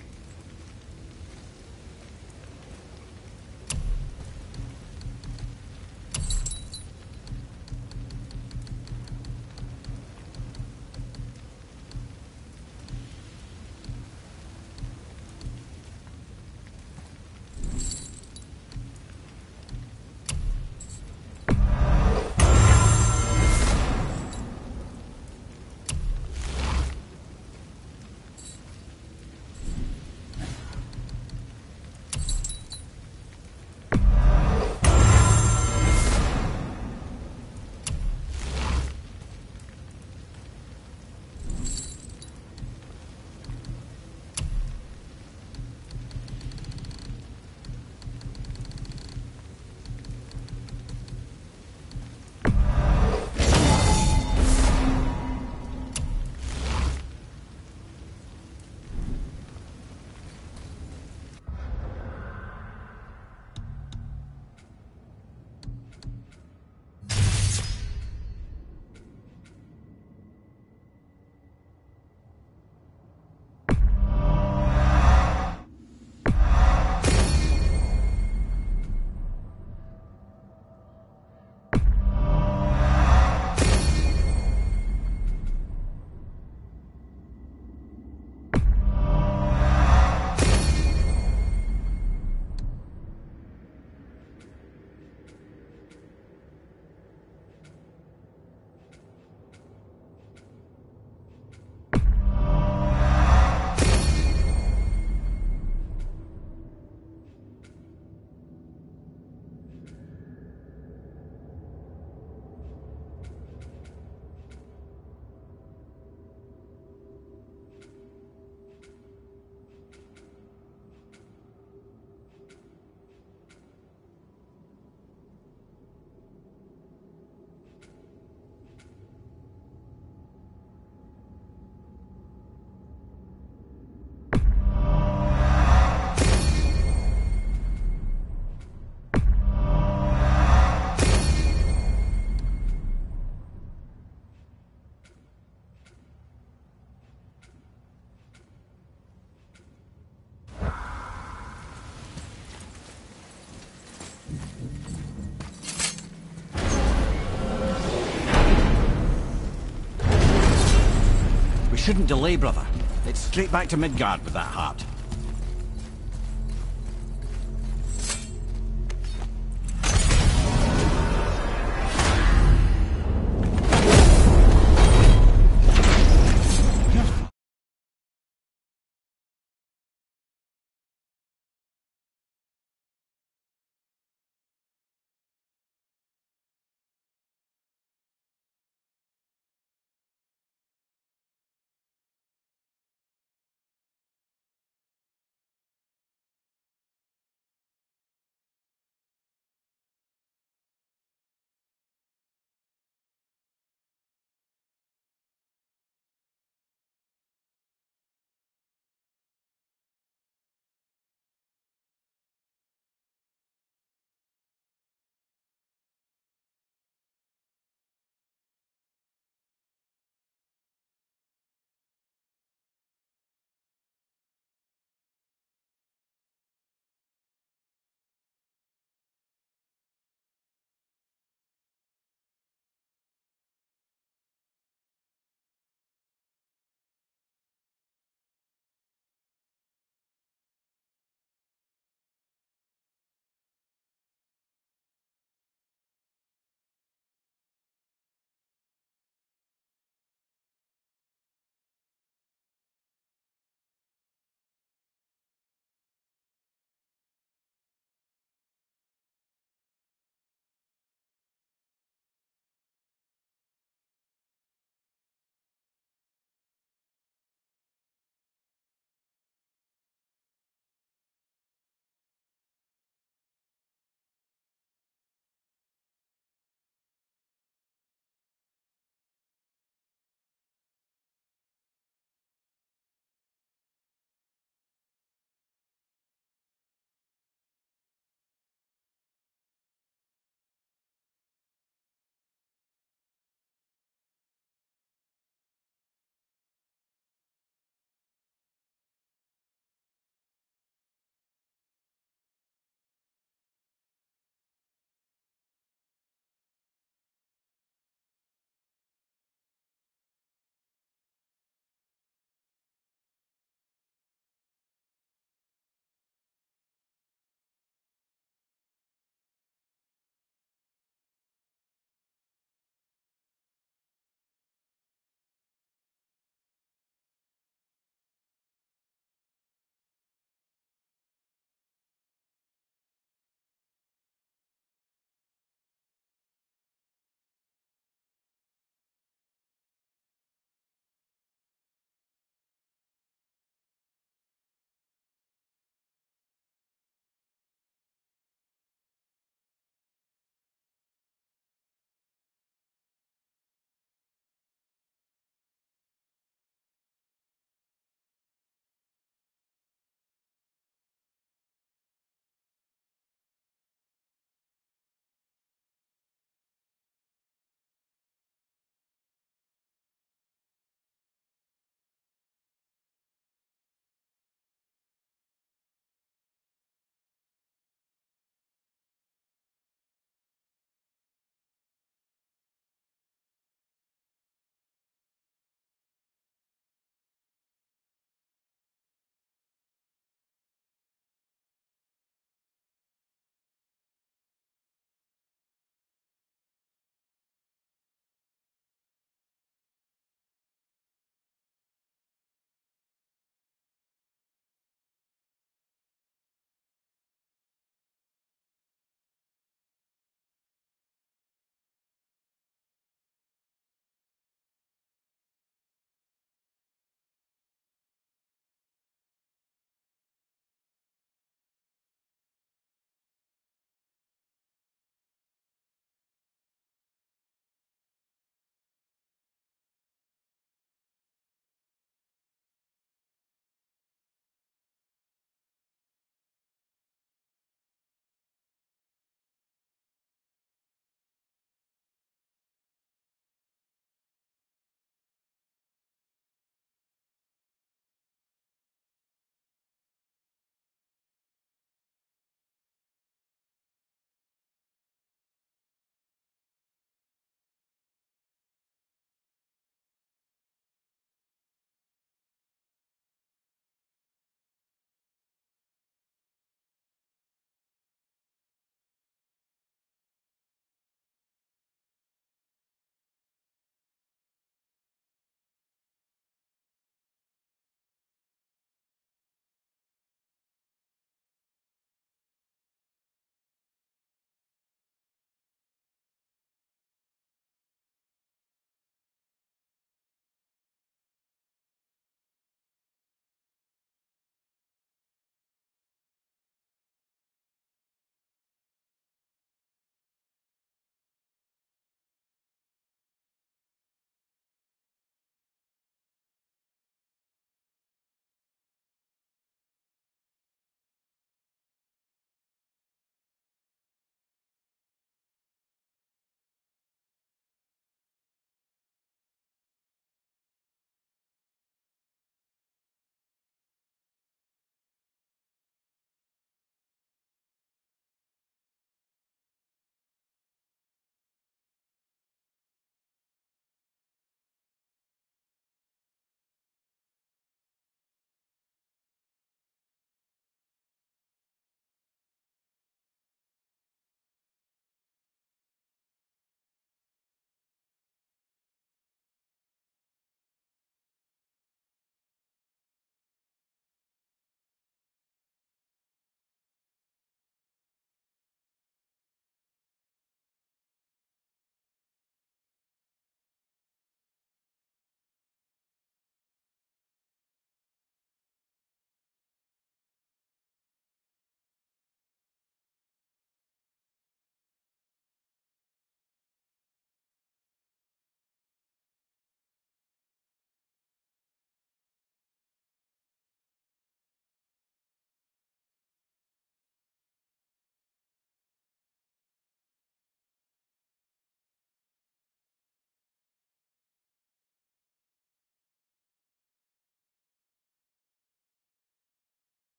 Shouldn't delay, brother. It's straight back to Midgard with that heart.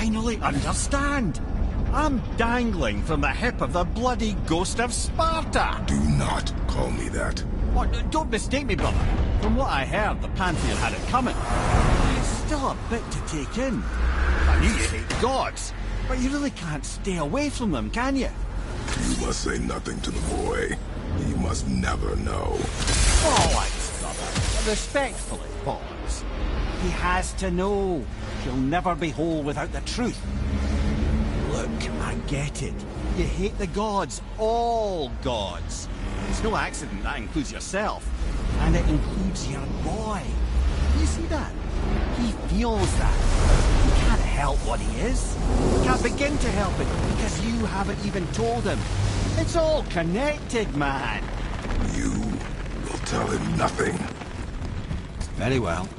finally understand. I'm dangling from the hip of the bloody ghost of Sparta. Do not call me that. What? Don't mistake me, brother. From what I heard, the Pantheon had it coming. It's still a bit to take in. I knew you hate gods, but you really can't stay away from them, can you? You must say nothing to the boy. He must never know. Bollocks, brother. Respectfully, bollocks. He has to know. He'll never be whole without the truth. Look, I get it. You hate the gods. All gods. It's no accident that includes yourself. And it includes your boy. You see that? He feels that. He can't help what he is. He can't begin to help it because you haven't even told him. It's all connected, man. You will tell him nothing. Very well.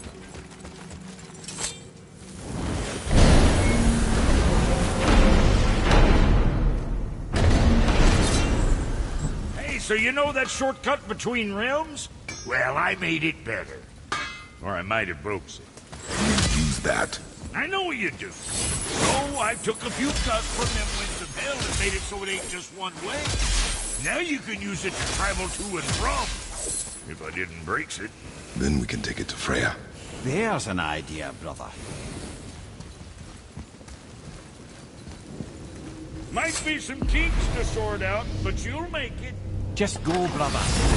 So you know that shortcut between realms? Well, I made it better. Or I might have broke it. You use that. I know you do. So I took a few cuts from them winds of hell and made it so it ain't just one way. Now you can use it to travel to and from. If I didn't break it. Then we can take it to Freya. There's an idea, brother. Might be some kinks to sort out, but you'll make it. Just go, brother.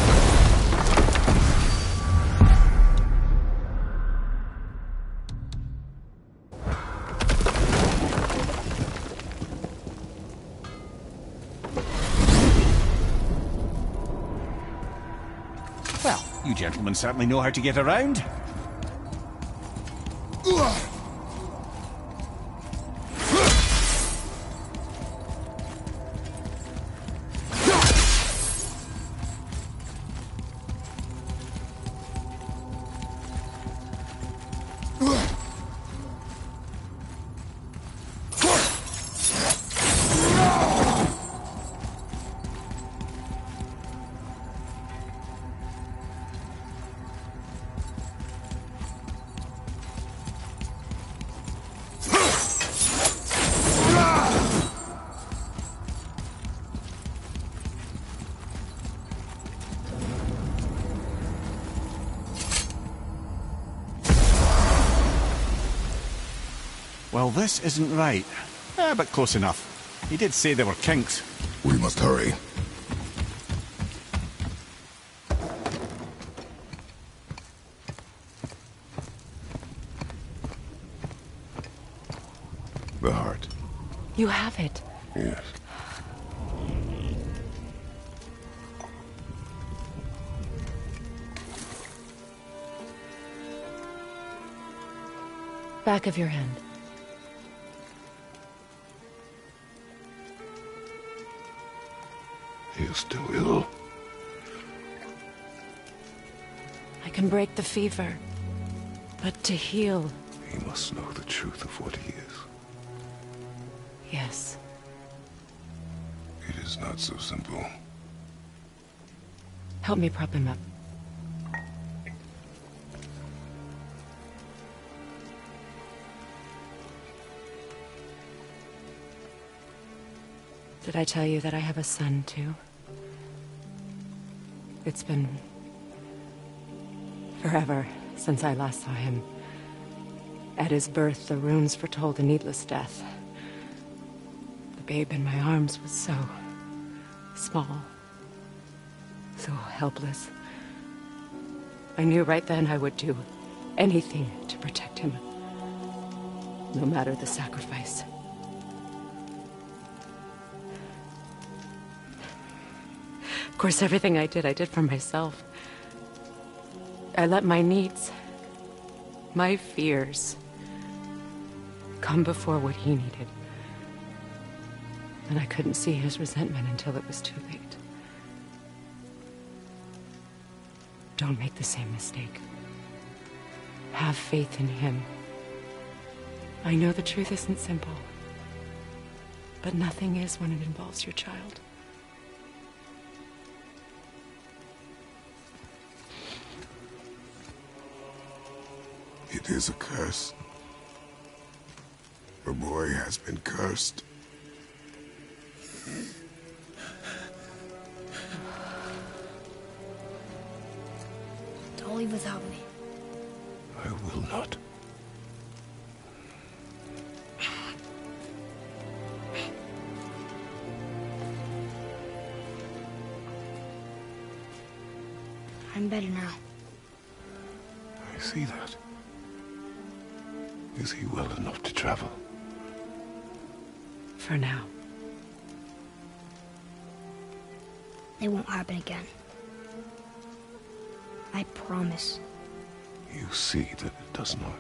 Well, you gentlemen certainly know how to get around. Well, this isn't right. Eh, but close enough. He did say there were kinks. We must hurry. The heart. You have it. Yes. Back of your hand. He is still ill. I can break the fever, but to heal... He must know the truth of what he is. Yes. It is not so simple. Help me prop him up. Did I tell you that I have a son, too? It's been... forever since I last saw him. At his birth, the runes foretold a needless death. The babe in my arms was so... small. So helpless. I knew right then I would do anything to protect him. No matter the sacrifice. Of course, everything I did, I did for myself. I let my needs, my fears, come before what he needed. And I couldn't see his resentment until it was too late. Don't make the same mistake. Have faith in him. I know the truth isn't simple, but nothing is when it involves your child. It is a curse. The boy has been cursed. Don't leave without me. I will not. I'm better now. I see that. Is he well enough to travel? For now. It won't happen again. I promise. You see that it does not.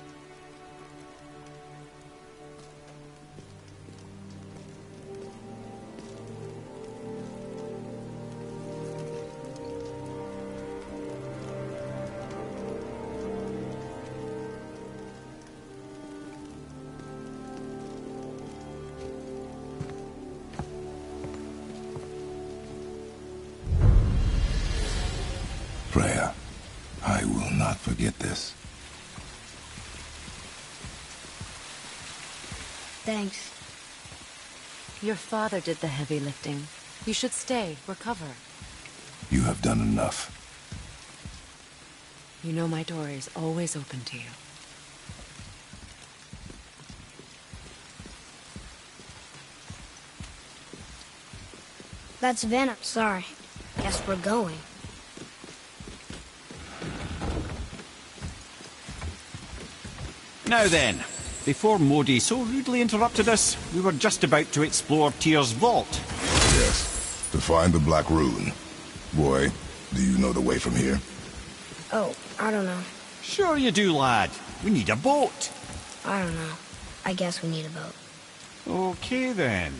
Freya, I will not forget this. Thanks. Your father did the heavy lifting. You should stay, recover. You have done enough. You know my door is always open to you. That's Venom. Sorry. Guess we're going. Now then, before Modi so rudely interrupted us, we were just about to explore Tyr's vault. Yes, to find the Black Rune. Boy, do you know the way from here? Oh, I don't know. Sure you do, lad. We need a boat. I don't know. I guess we need a boat. Okay then.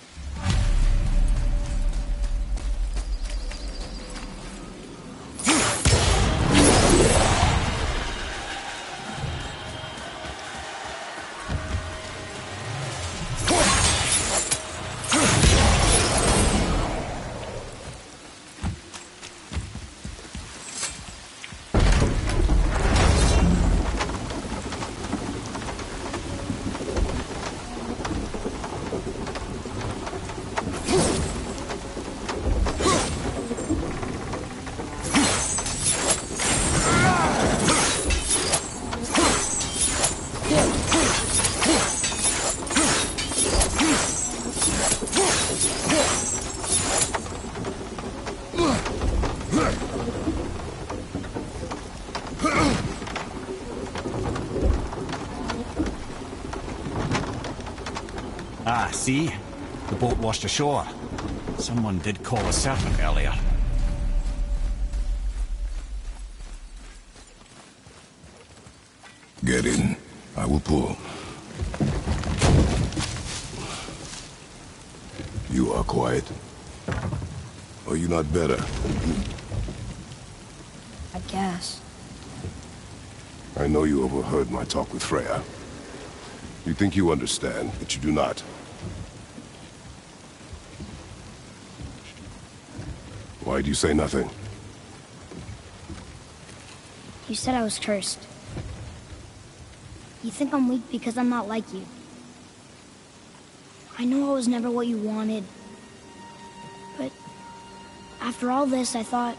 Ah, see? The boat washed ashore. Someone did call a serpent earlier. Get in. I will pull. You are quiet. Are you not better? I guess. I know you overheard my talk with Freya. You think you understand, but you do not. Why do you say nothing? You said I was cursed. You think I'm weak because I'm not like you. I know I was never what you wanted. But after all this, I thought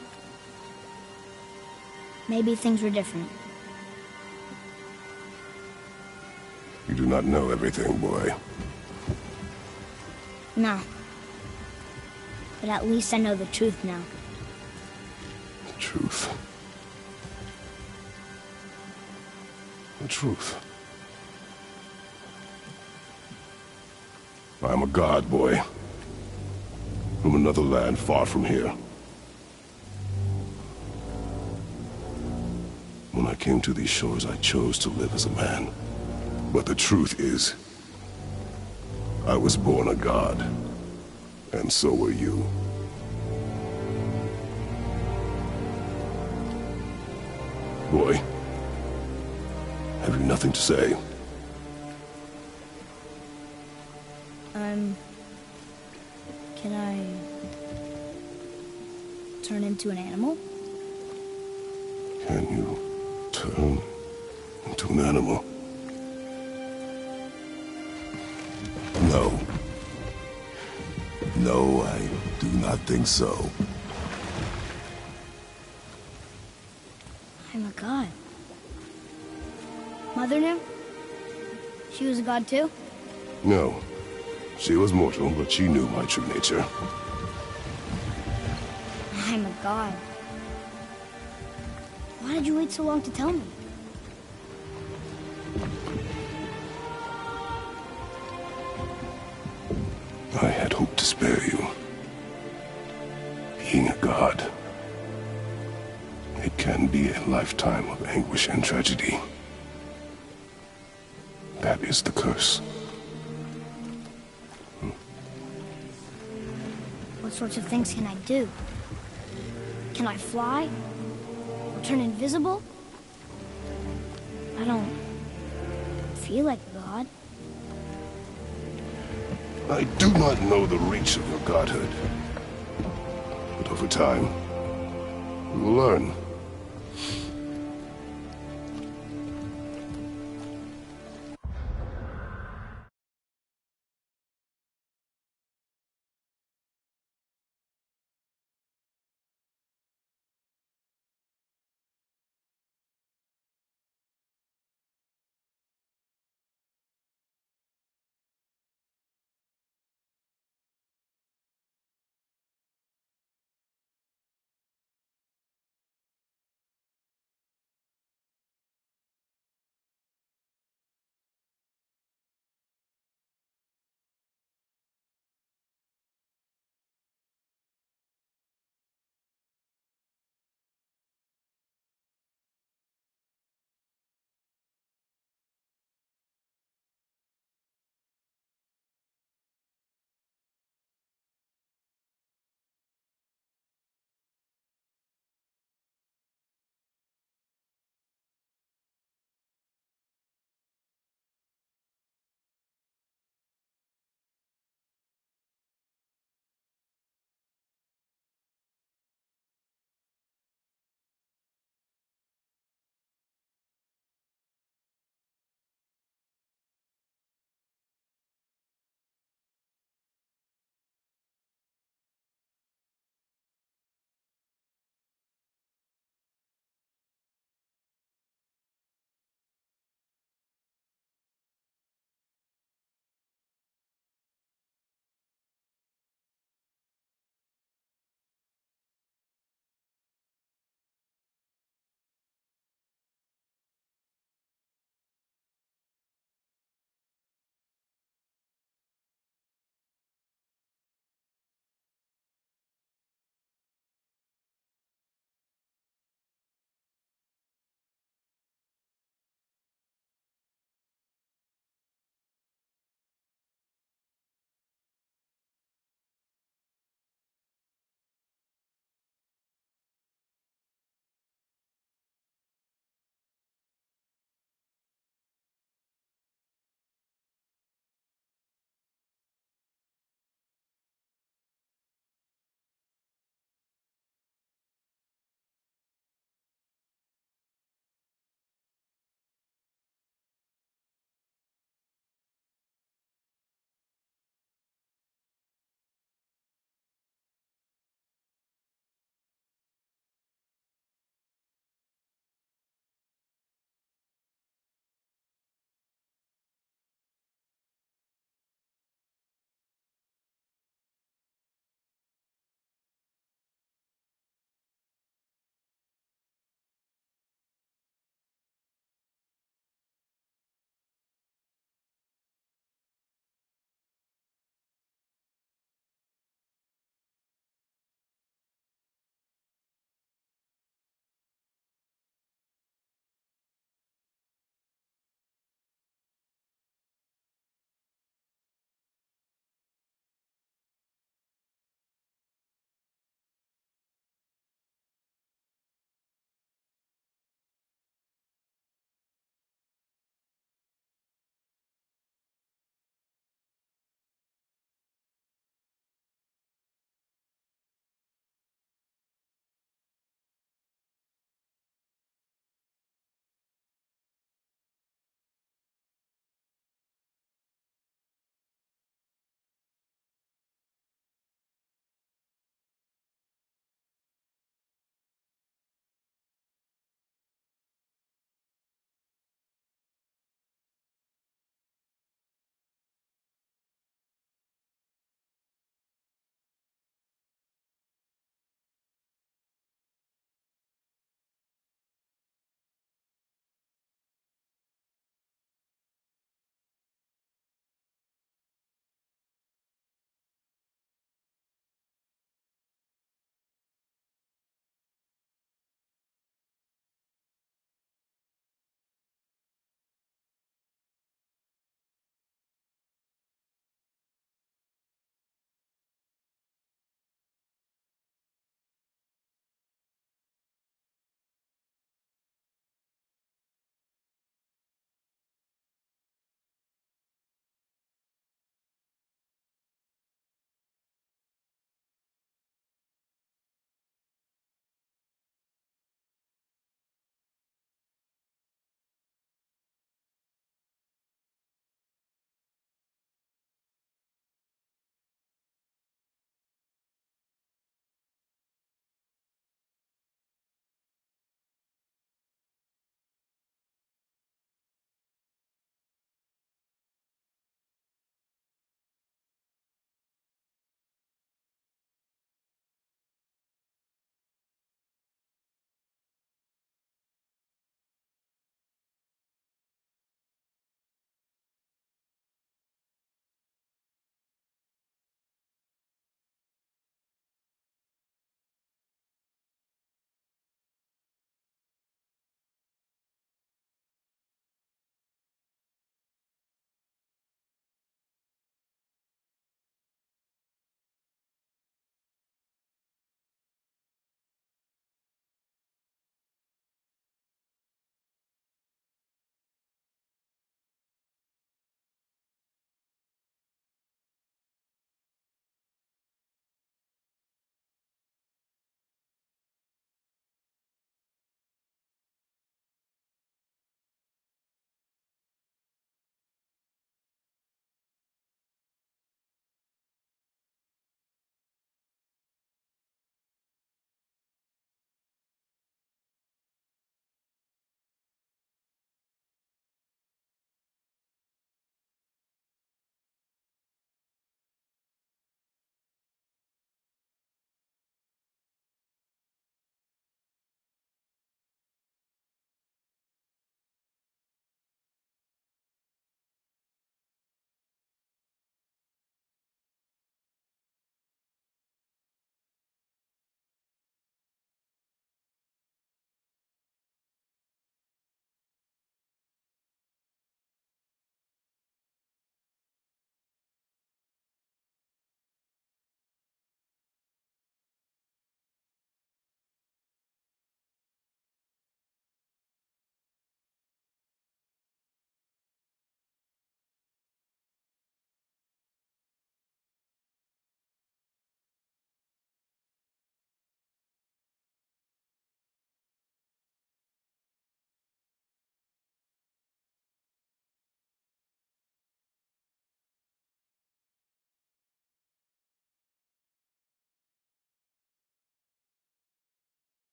maybe things were different. You do not know everything, boy. No. But at least I know the truth now. The truth. The truth. I am a god, boy. From another land far from here. When I came to these shores, I chose to live as a man. But the truth is, I was born a god. And so were you. Boy, have you nothing to say? Um... Can I... turn into an animal? Can you turn into an animal? No, I do not think so. I'm a god. Mother knew? She was a god too? No. She was mortal, but she knew my true nature. I'm a god. Why did you wait so long to tell me? I had hoped to spare you. Being a god, it can be a lifetime of anguish and tragedy. That is the curse. What sorts of things can I do? Can I fly? Or turn invisible? I don't feel like a god. I do not know the reach of your godhood. But over time, you will learn.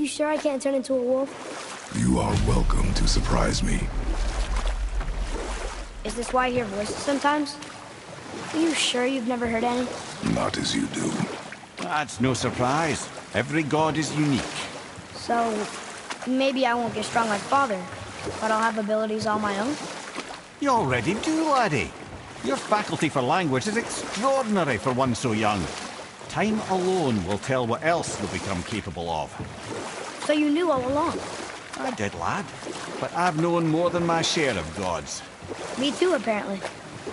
sure I can't turn into a wolf? You are welcome to surprise me. Is this why I hear voices sometimes? Are you sure you've never heard any? Not as you do. That's no surprise. Every god is unique. So, maybe I won't get strong like Father, but I'll have abilities all my own? You already do, laddie. Your faculty for language is extraordinary for one so young. Time alone will tell what else you'll become capable of. So you knew all along? I did, lad. But I've known more than my share of gods. Me too, apparently.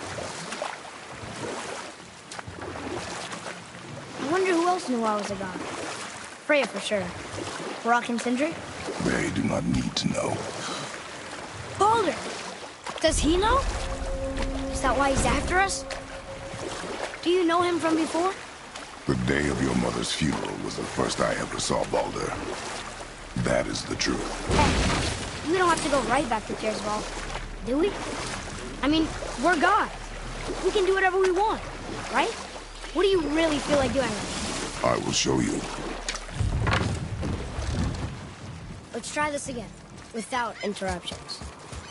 I wonder who else knew I was a god. Freya for sure. Rock and Sindri? They do not need to know. Baldur! Does he know? Is that why he's after us? Do you know him from before? The day of your mother's funeral was the first I ever saw Baldur. That is the truth. Hey, we don't have to go right back to Tiersval, do we? I mean, we're gods. We can do whatever we want, right? What do you really feel like doing? I will show you. Let's try this again, without interruptions.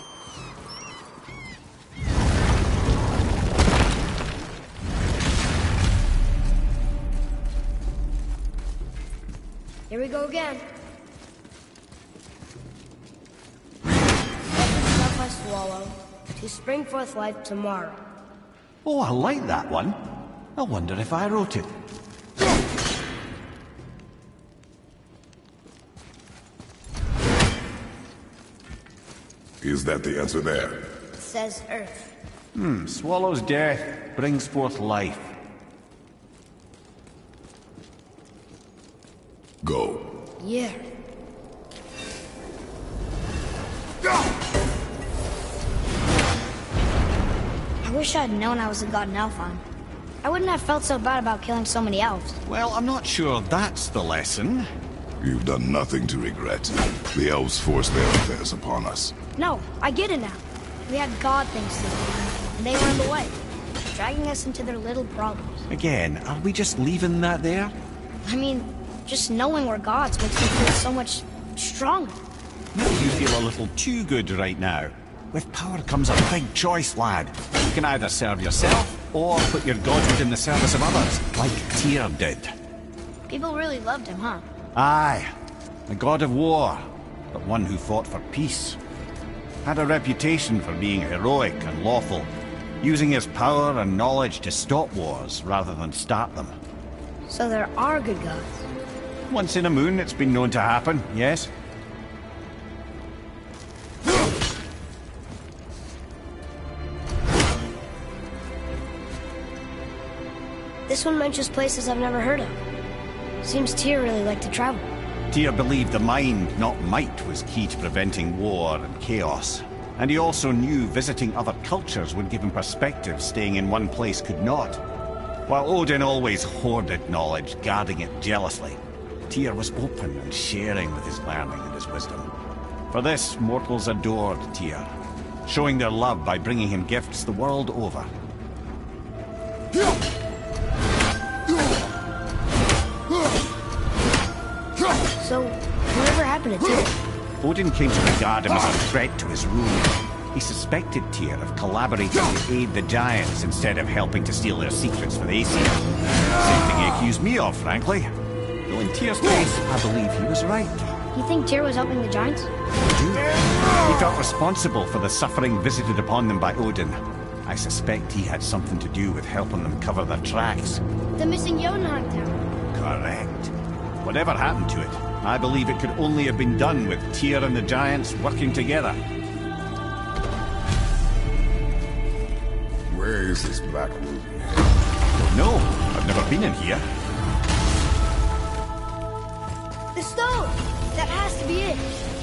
Here we go again. Every stuff I swallow, to spring forth life tomorrow. Oh, I like that one. I wonder if I wrote it. Is that the answer there? It says Earth. Hmm, swallows death, brings forth life. Go. Yeah. I wish I'd known I was a god in Alfheim. I wouldn't have felt so bad about killing so many elves. Well, I'm not sure that's the lesson. You've done nothing to regret. The elves forced their affairs upon us. No, I get it now. We had god things to do, and they were in the way, dragging us into their little problems. Again, are we just leaving that there? I mean, just knowing we're gods makes me feel so much stronger. Maybe you feel a little too good right now. With power comes a big choice, lad. You can either serve yourself, or put your godhood in the service of others, like Tyr did. People really loved him, huh? Aye. A god of war, but one who fought for peace. Had a reputation for being heroic and lawful, using his power and knowledge to stop wars rather than start them. So there are good gods. Once in a moon, it's been known to happen, yes? This one mentions places I've never heard of. Seems Tyr really liked to travel. Tyr believed the mind, not might, was key to preventing war and chaos. And he also knew visiting other cultures would give him perspective staying in one place could not. While Odin always hoarded knowledge, guarding it jealously, Tyr was open and sharing with his learning and his wisdom. For this, mortals adored Tyr, showing their love by bringing him gifts the world over. So, whatever happened to Tyr? Odin came to regard him as a threat to his rule. He suspected Tyr of collaborating to aid the Giants instead of helping to steal their secrets for the Aesir. Same thing he accused me of, frankly. Though in Tyr's case, I believe he was right. You think Tyr was helping the Giants? I do. He felt responsible for the suffering visited upon them by Odin. I suspect he had something to do with helping them cover their tracks. The missing Jotunheim town. Correct. Whatever happened to it, I believe it could only have been done with Tyr and the Giants working together. Where is this black room? No, I've never been in here. The stone! That has to be it!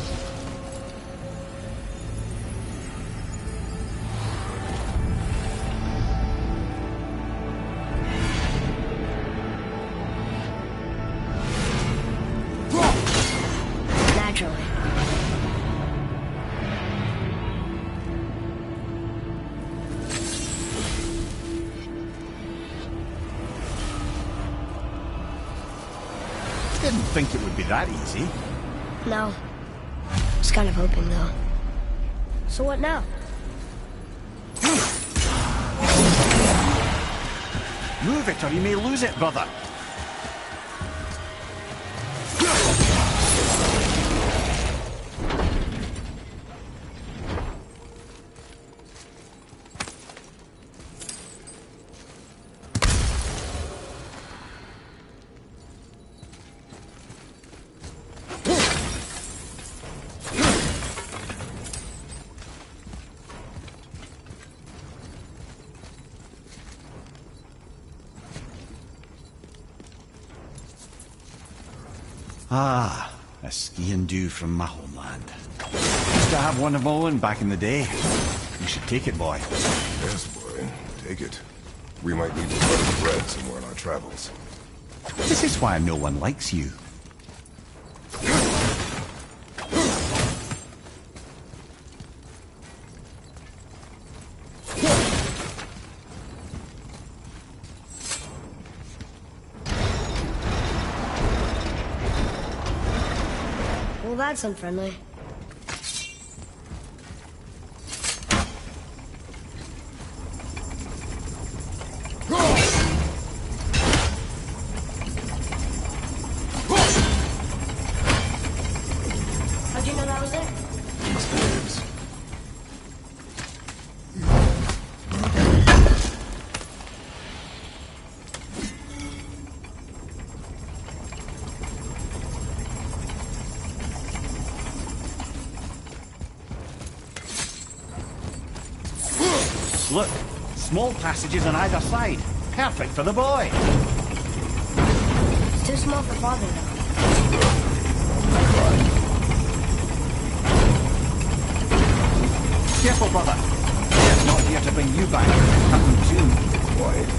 Naturally. Didn't think it would be that easy. No. I was kind of hoping, though. So what now? Move it or you may lose it, brother. Ah, a skiing dew from my homeland. Used to have one of my own back in the day. You should take it, boy. Yes, boy. Take it. We might need to butter bread somewhere on our travels. This is why no one likes you. Well, that's unfriendly. How'd you know that was there? These kids. Look, small passages on either side. Perfect for the boy. It's too small for father, though. Careful, brother. They're not here to bring you back. Happen soon. Quiet.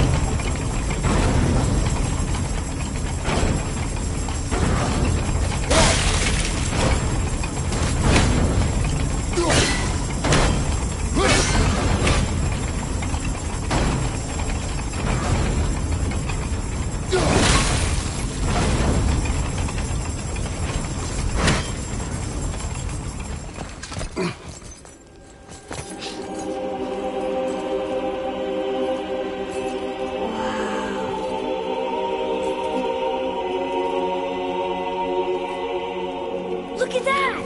Look at that!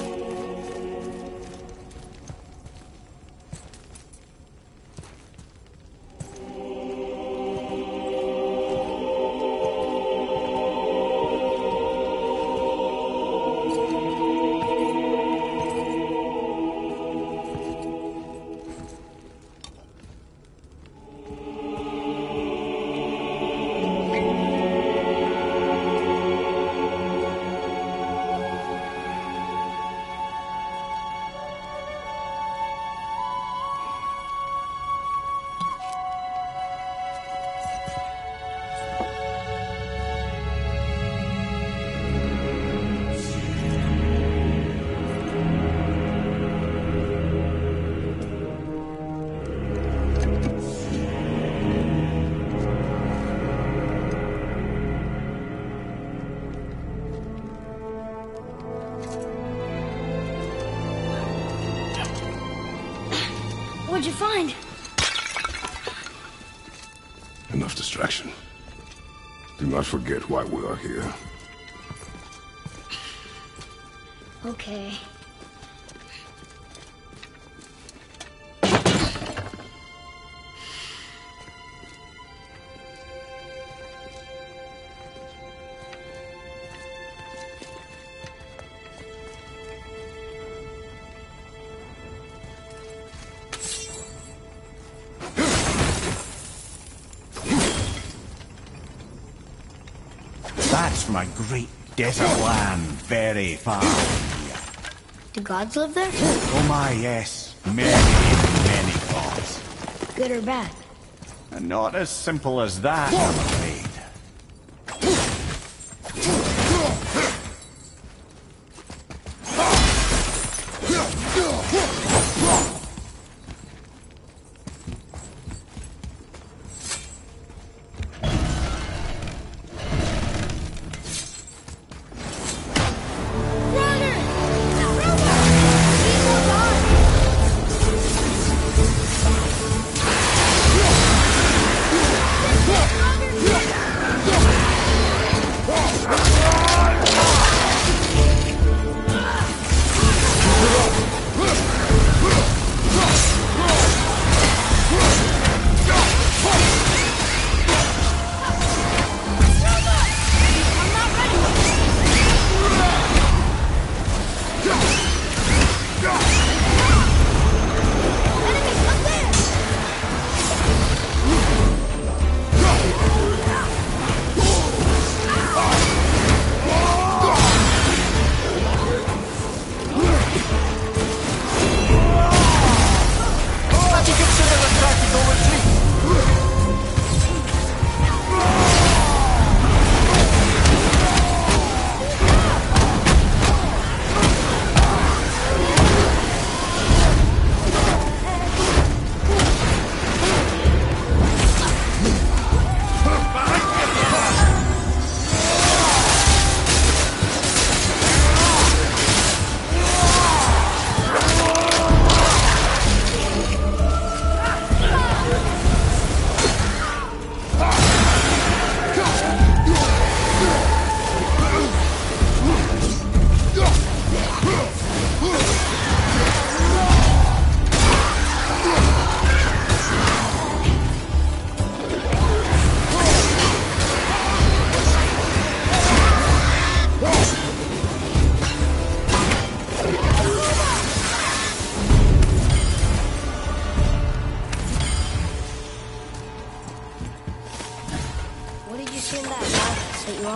What'd you find? Enough distraction. Do not forget why we are here. Okay. That's from a great desert land very far from here. Do gods live there? Oh my, yes. Many, many gods. Good or bad? And not as simple as that, I'm afraid.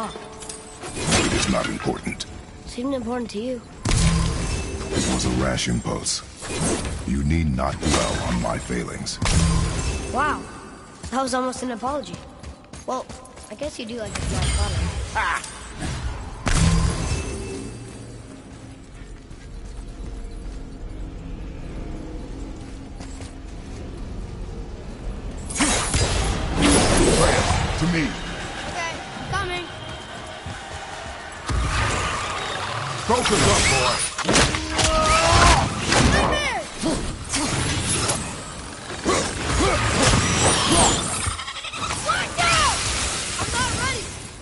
law. It is not important. Seemed important to you. It was a rash impulse. You need not dwell on my failings. Wow. That was almost an apology. Well, I guess you do like to fly butter. Ah! To me. Okay, coming. Focus up, boy. Come here! Watch out! I'm not ready.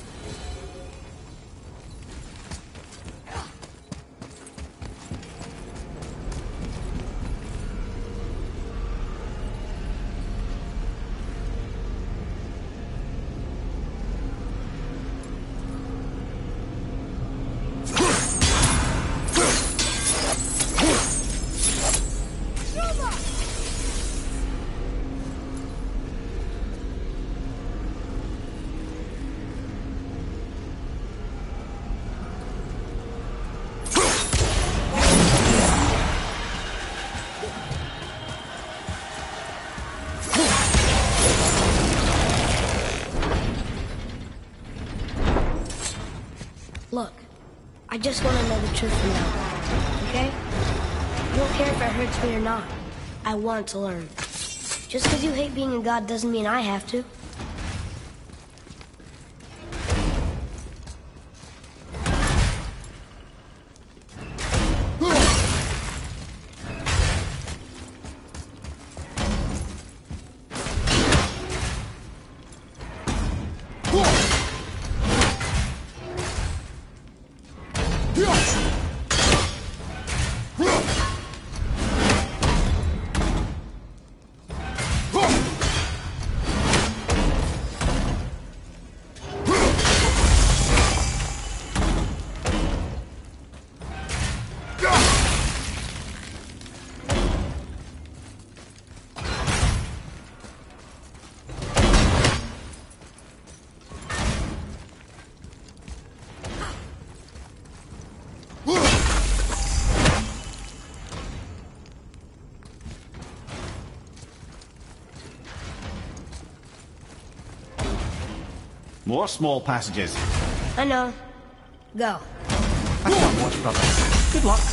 Look, I just want to know the truth from now, okay? I don't care if it hurts me or not. I want to learn. Just because you hate being a god doesn't mean I have to. More small passages. I know. Go. I can't watch, brother. Good luck.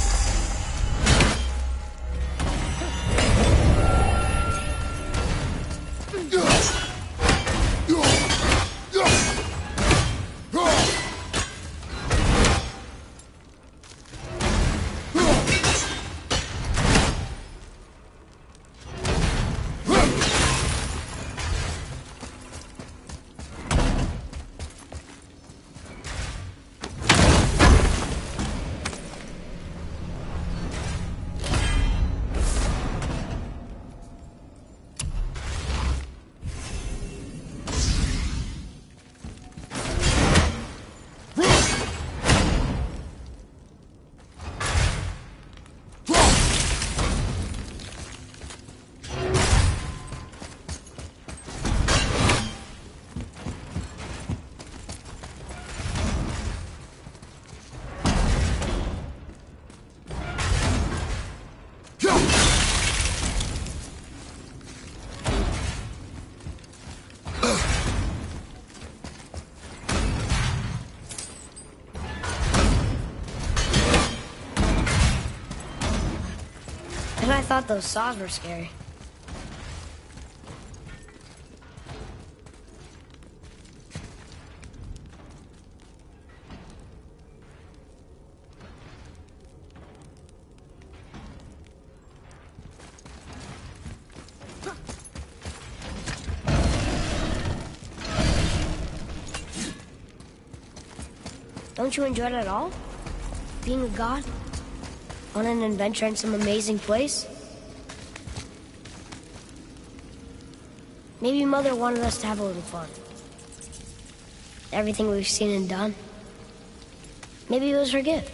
And I thought those saws were scary. Don't you enjoy it at all? Being a god? On an adventure in some amazing place? Maybe Mother wanted us to have a little fun. Everything we've seen and done. Maybe it was her gift.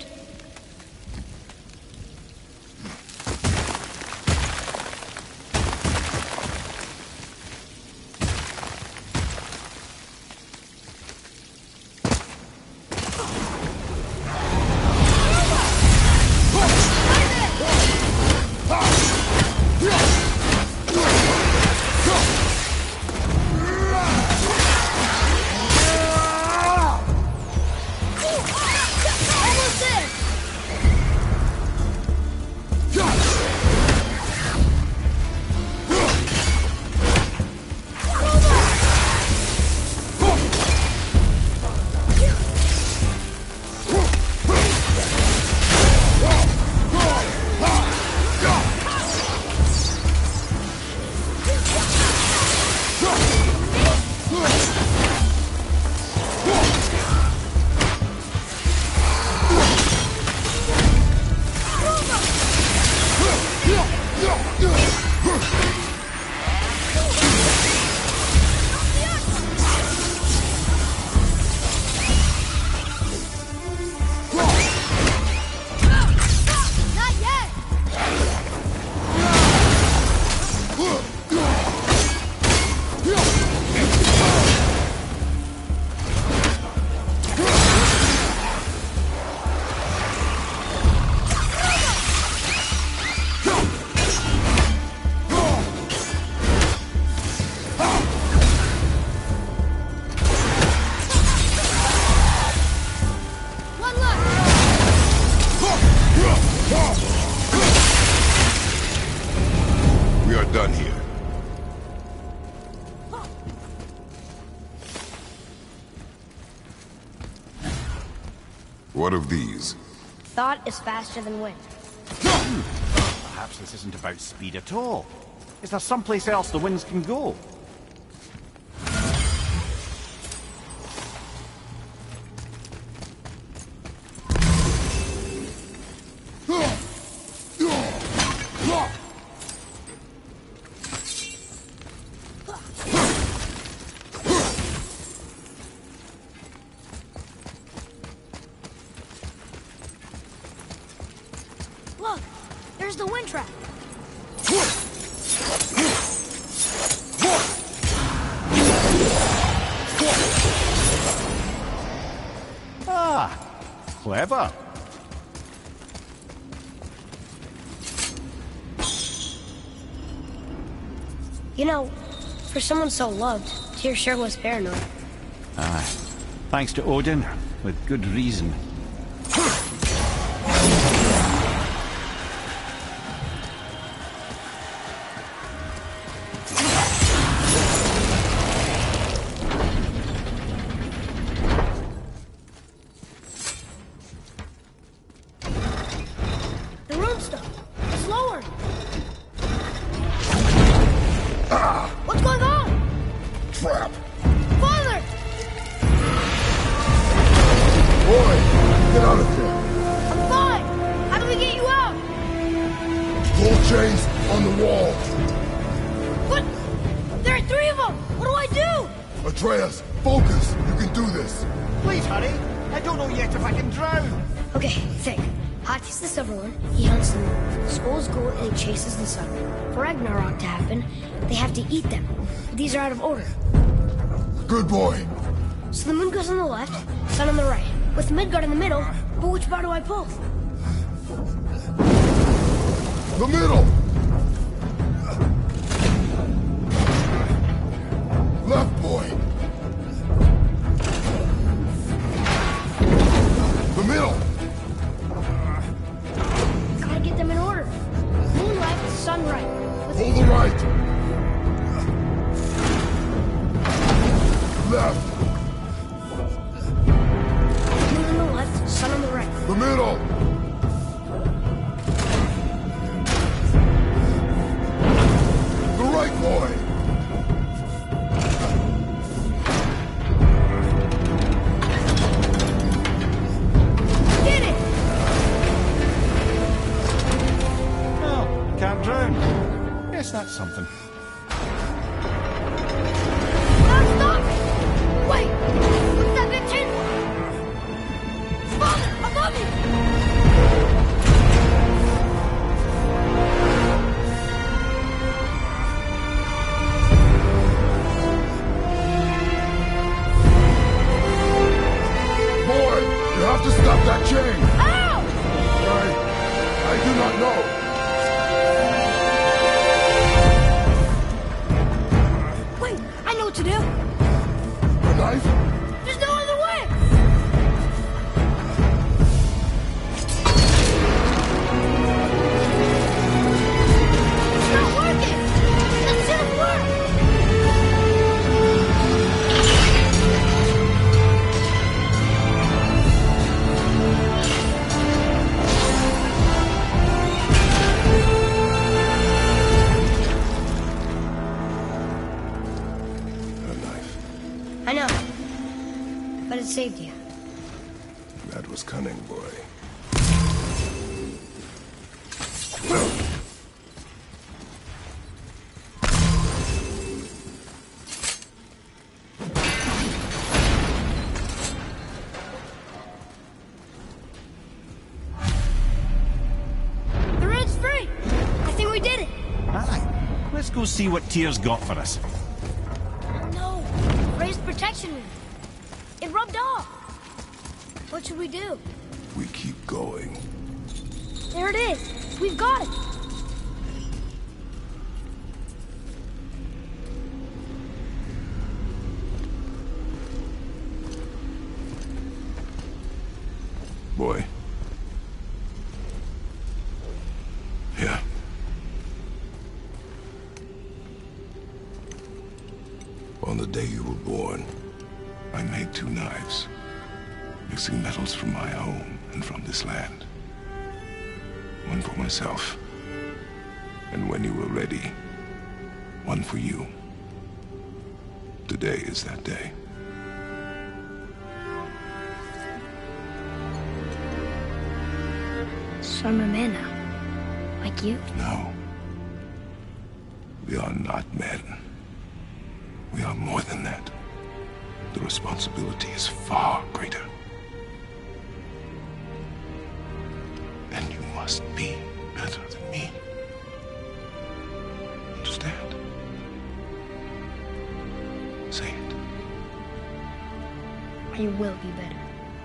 done here? What of these? Thought is faster than wind. Perhaps this isn't about speed at all. Is there someplace else the winds can go? Look, there's the wind trap. Ah, clever. You know, for someone so loved, Tyr sure was paranoid. Aye. Thanks to Odin, with good reason. The rune stuff. It's lowered. What's going on? Trap! Father! Boy, get out of here! I'm fine! How do we get you out? Pull chains on the wall! But there are three of them! What do I do? Atreus, focus! You can do this! Please hurry! I don't know yet if I can drown! Okay, think. Hati's the silver one. He hunts the moon. Skull's gold and he chases the sun. For Ragnarok to happen, they have to eat them. But these are out of order. Good boy! So the moon goes on the left, sun on the right. With Midgard in the middle, but which bar do I pull? The middle! Left, boy! The middle! Gotta get them in order. Moon left, sun right. With Pull the right! Left! moon on the left, sun on the right. The middle! The right, boy! Get it! Well, can't drown. Yes, that's something. Now stop! Wait! What's that big tin? Father, above you! Boy, you have to stop that chain! Ow! I... I do not know. Wait, I know what to do. A knife? There's no other way! It's not working! That didn't work! A knife. I know. But it saved you. That was cunning, boy. The road's free! I think we did it! Aye. Let's go see what Tyr's got for us. No! Raised protection ring. It rubbed off! What should we do? We keep going. There it is! We've got it! Boy. Yeah. the day you were born, I made two knives, mixing metals from my home and from this land. One for myself, and when you were ready, one for you. Today is that day. So I'm a man now. Like you? No. We are not men. We are more than that. The responsibility is far greater. And you must be better than me. Understand? Say it. I will be better.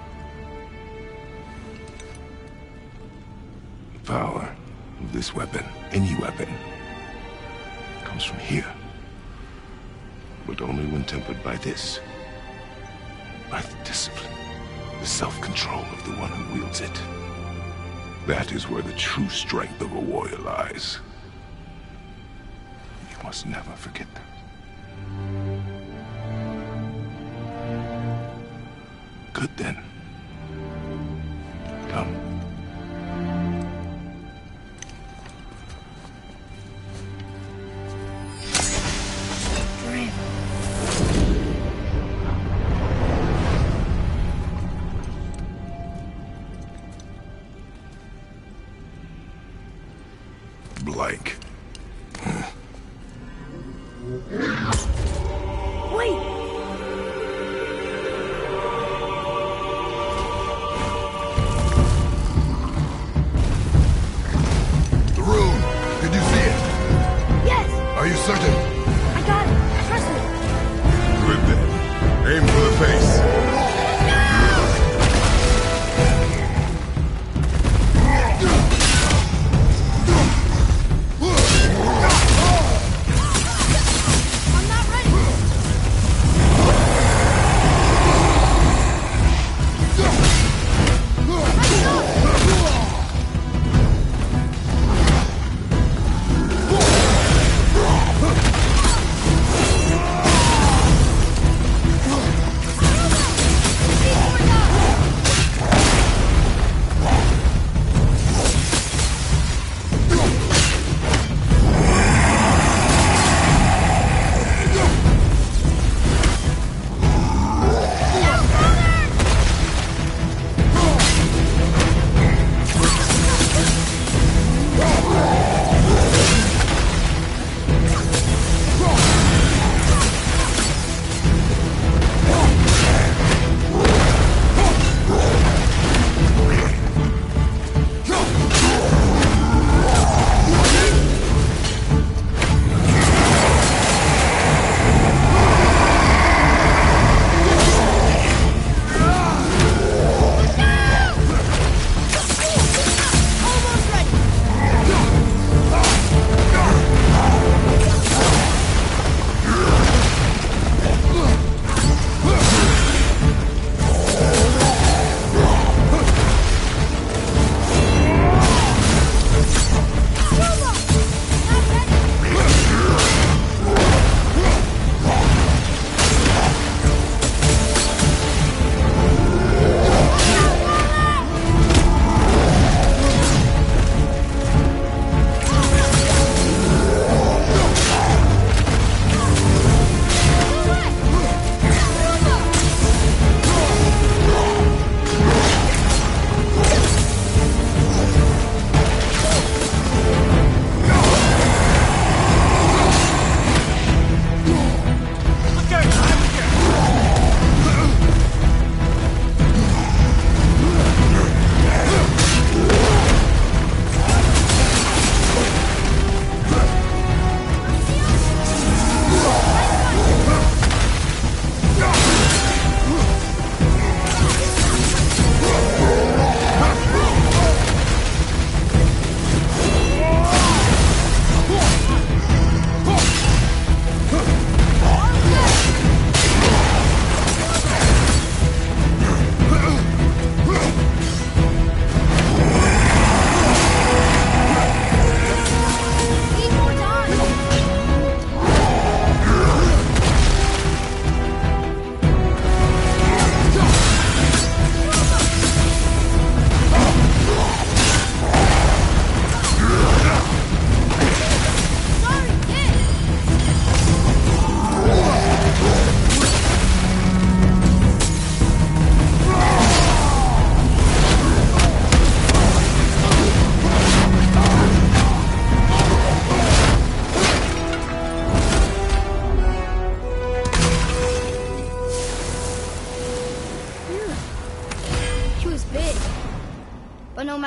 The power of this weapon, any weapon, comes from here. But only when tempered by this. By the discipline, the self-control of the one who wields it. That is where the true strength of a warrior lies. You must never forget that. Good then. Come. Blank. Wait! The rune! Did you see it? Yes! Are you certain? I got it! Trust me! Good then. Aim for the face.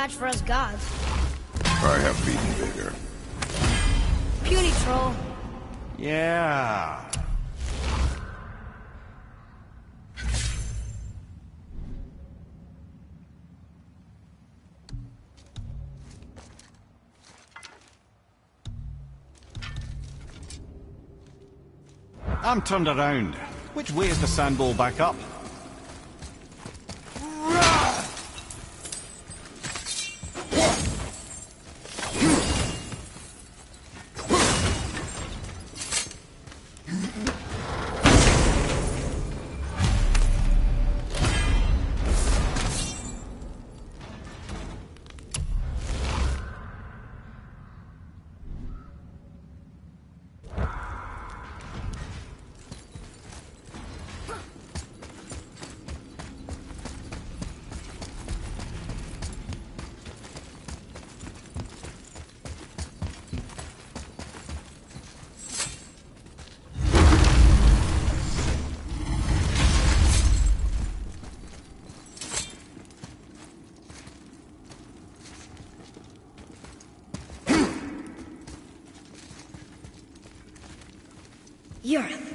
match for us gods. I have beaten bigger. Puny troll. Yeah. I'm turned around. Which way is the sand bowl back up? Yurith.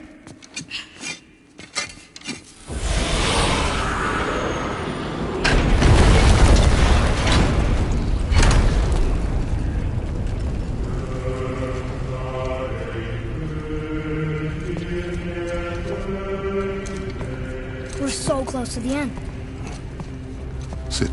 We're so close to the end. Sit.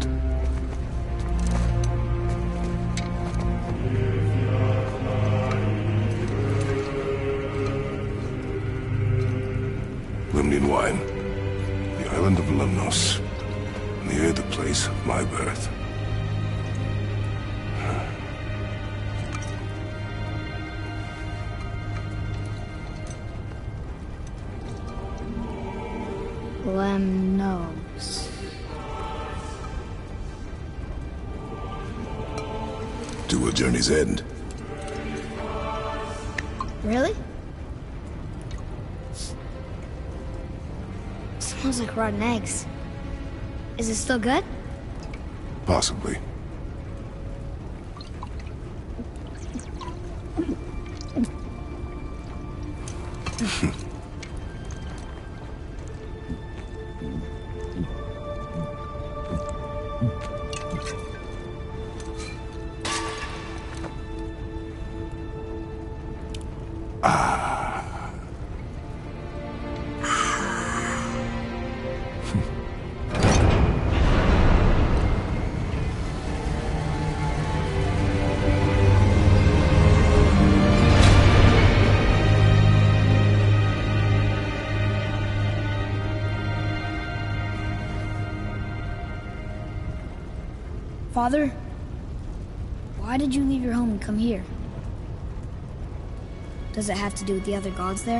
Lemnian wine. The island of Lemnos. Near the place of my birth. Lemnos. To a journey's end. Really? Smells like rotten eggs. Is it still good? Possibly. Father, why did you leave your home and come here? Does it have to do with the other gods there?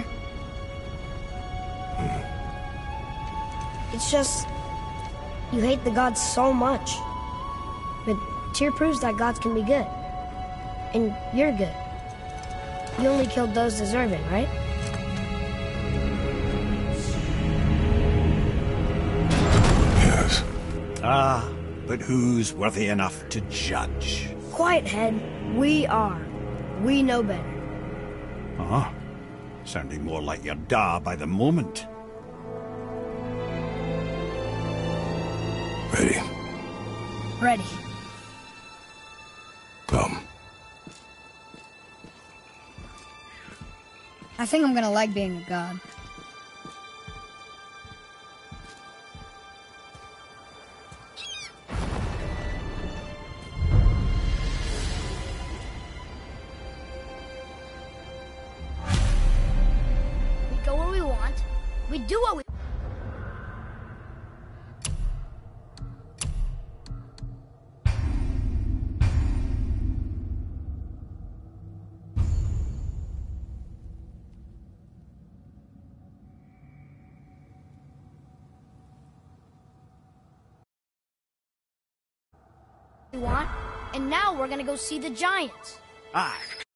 It's just... you hate the gods so much. But Tyr proves that gods can be good. And you're good. You only killed those deserving, right? Yes. Ah, but who's worthy enough to judge? Quiet head, we are. We know better. Uh-huh. Sounding more like your da by the moment. Ready? Ready. Come. I think I'm gonna like being a god. We go where we want. We do what we... we want, and now we're gonna go see the giants. Ah,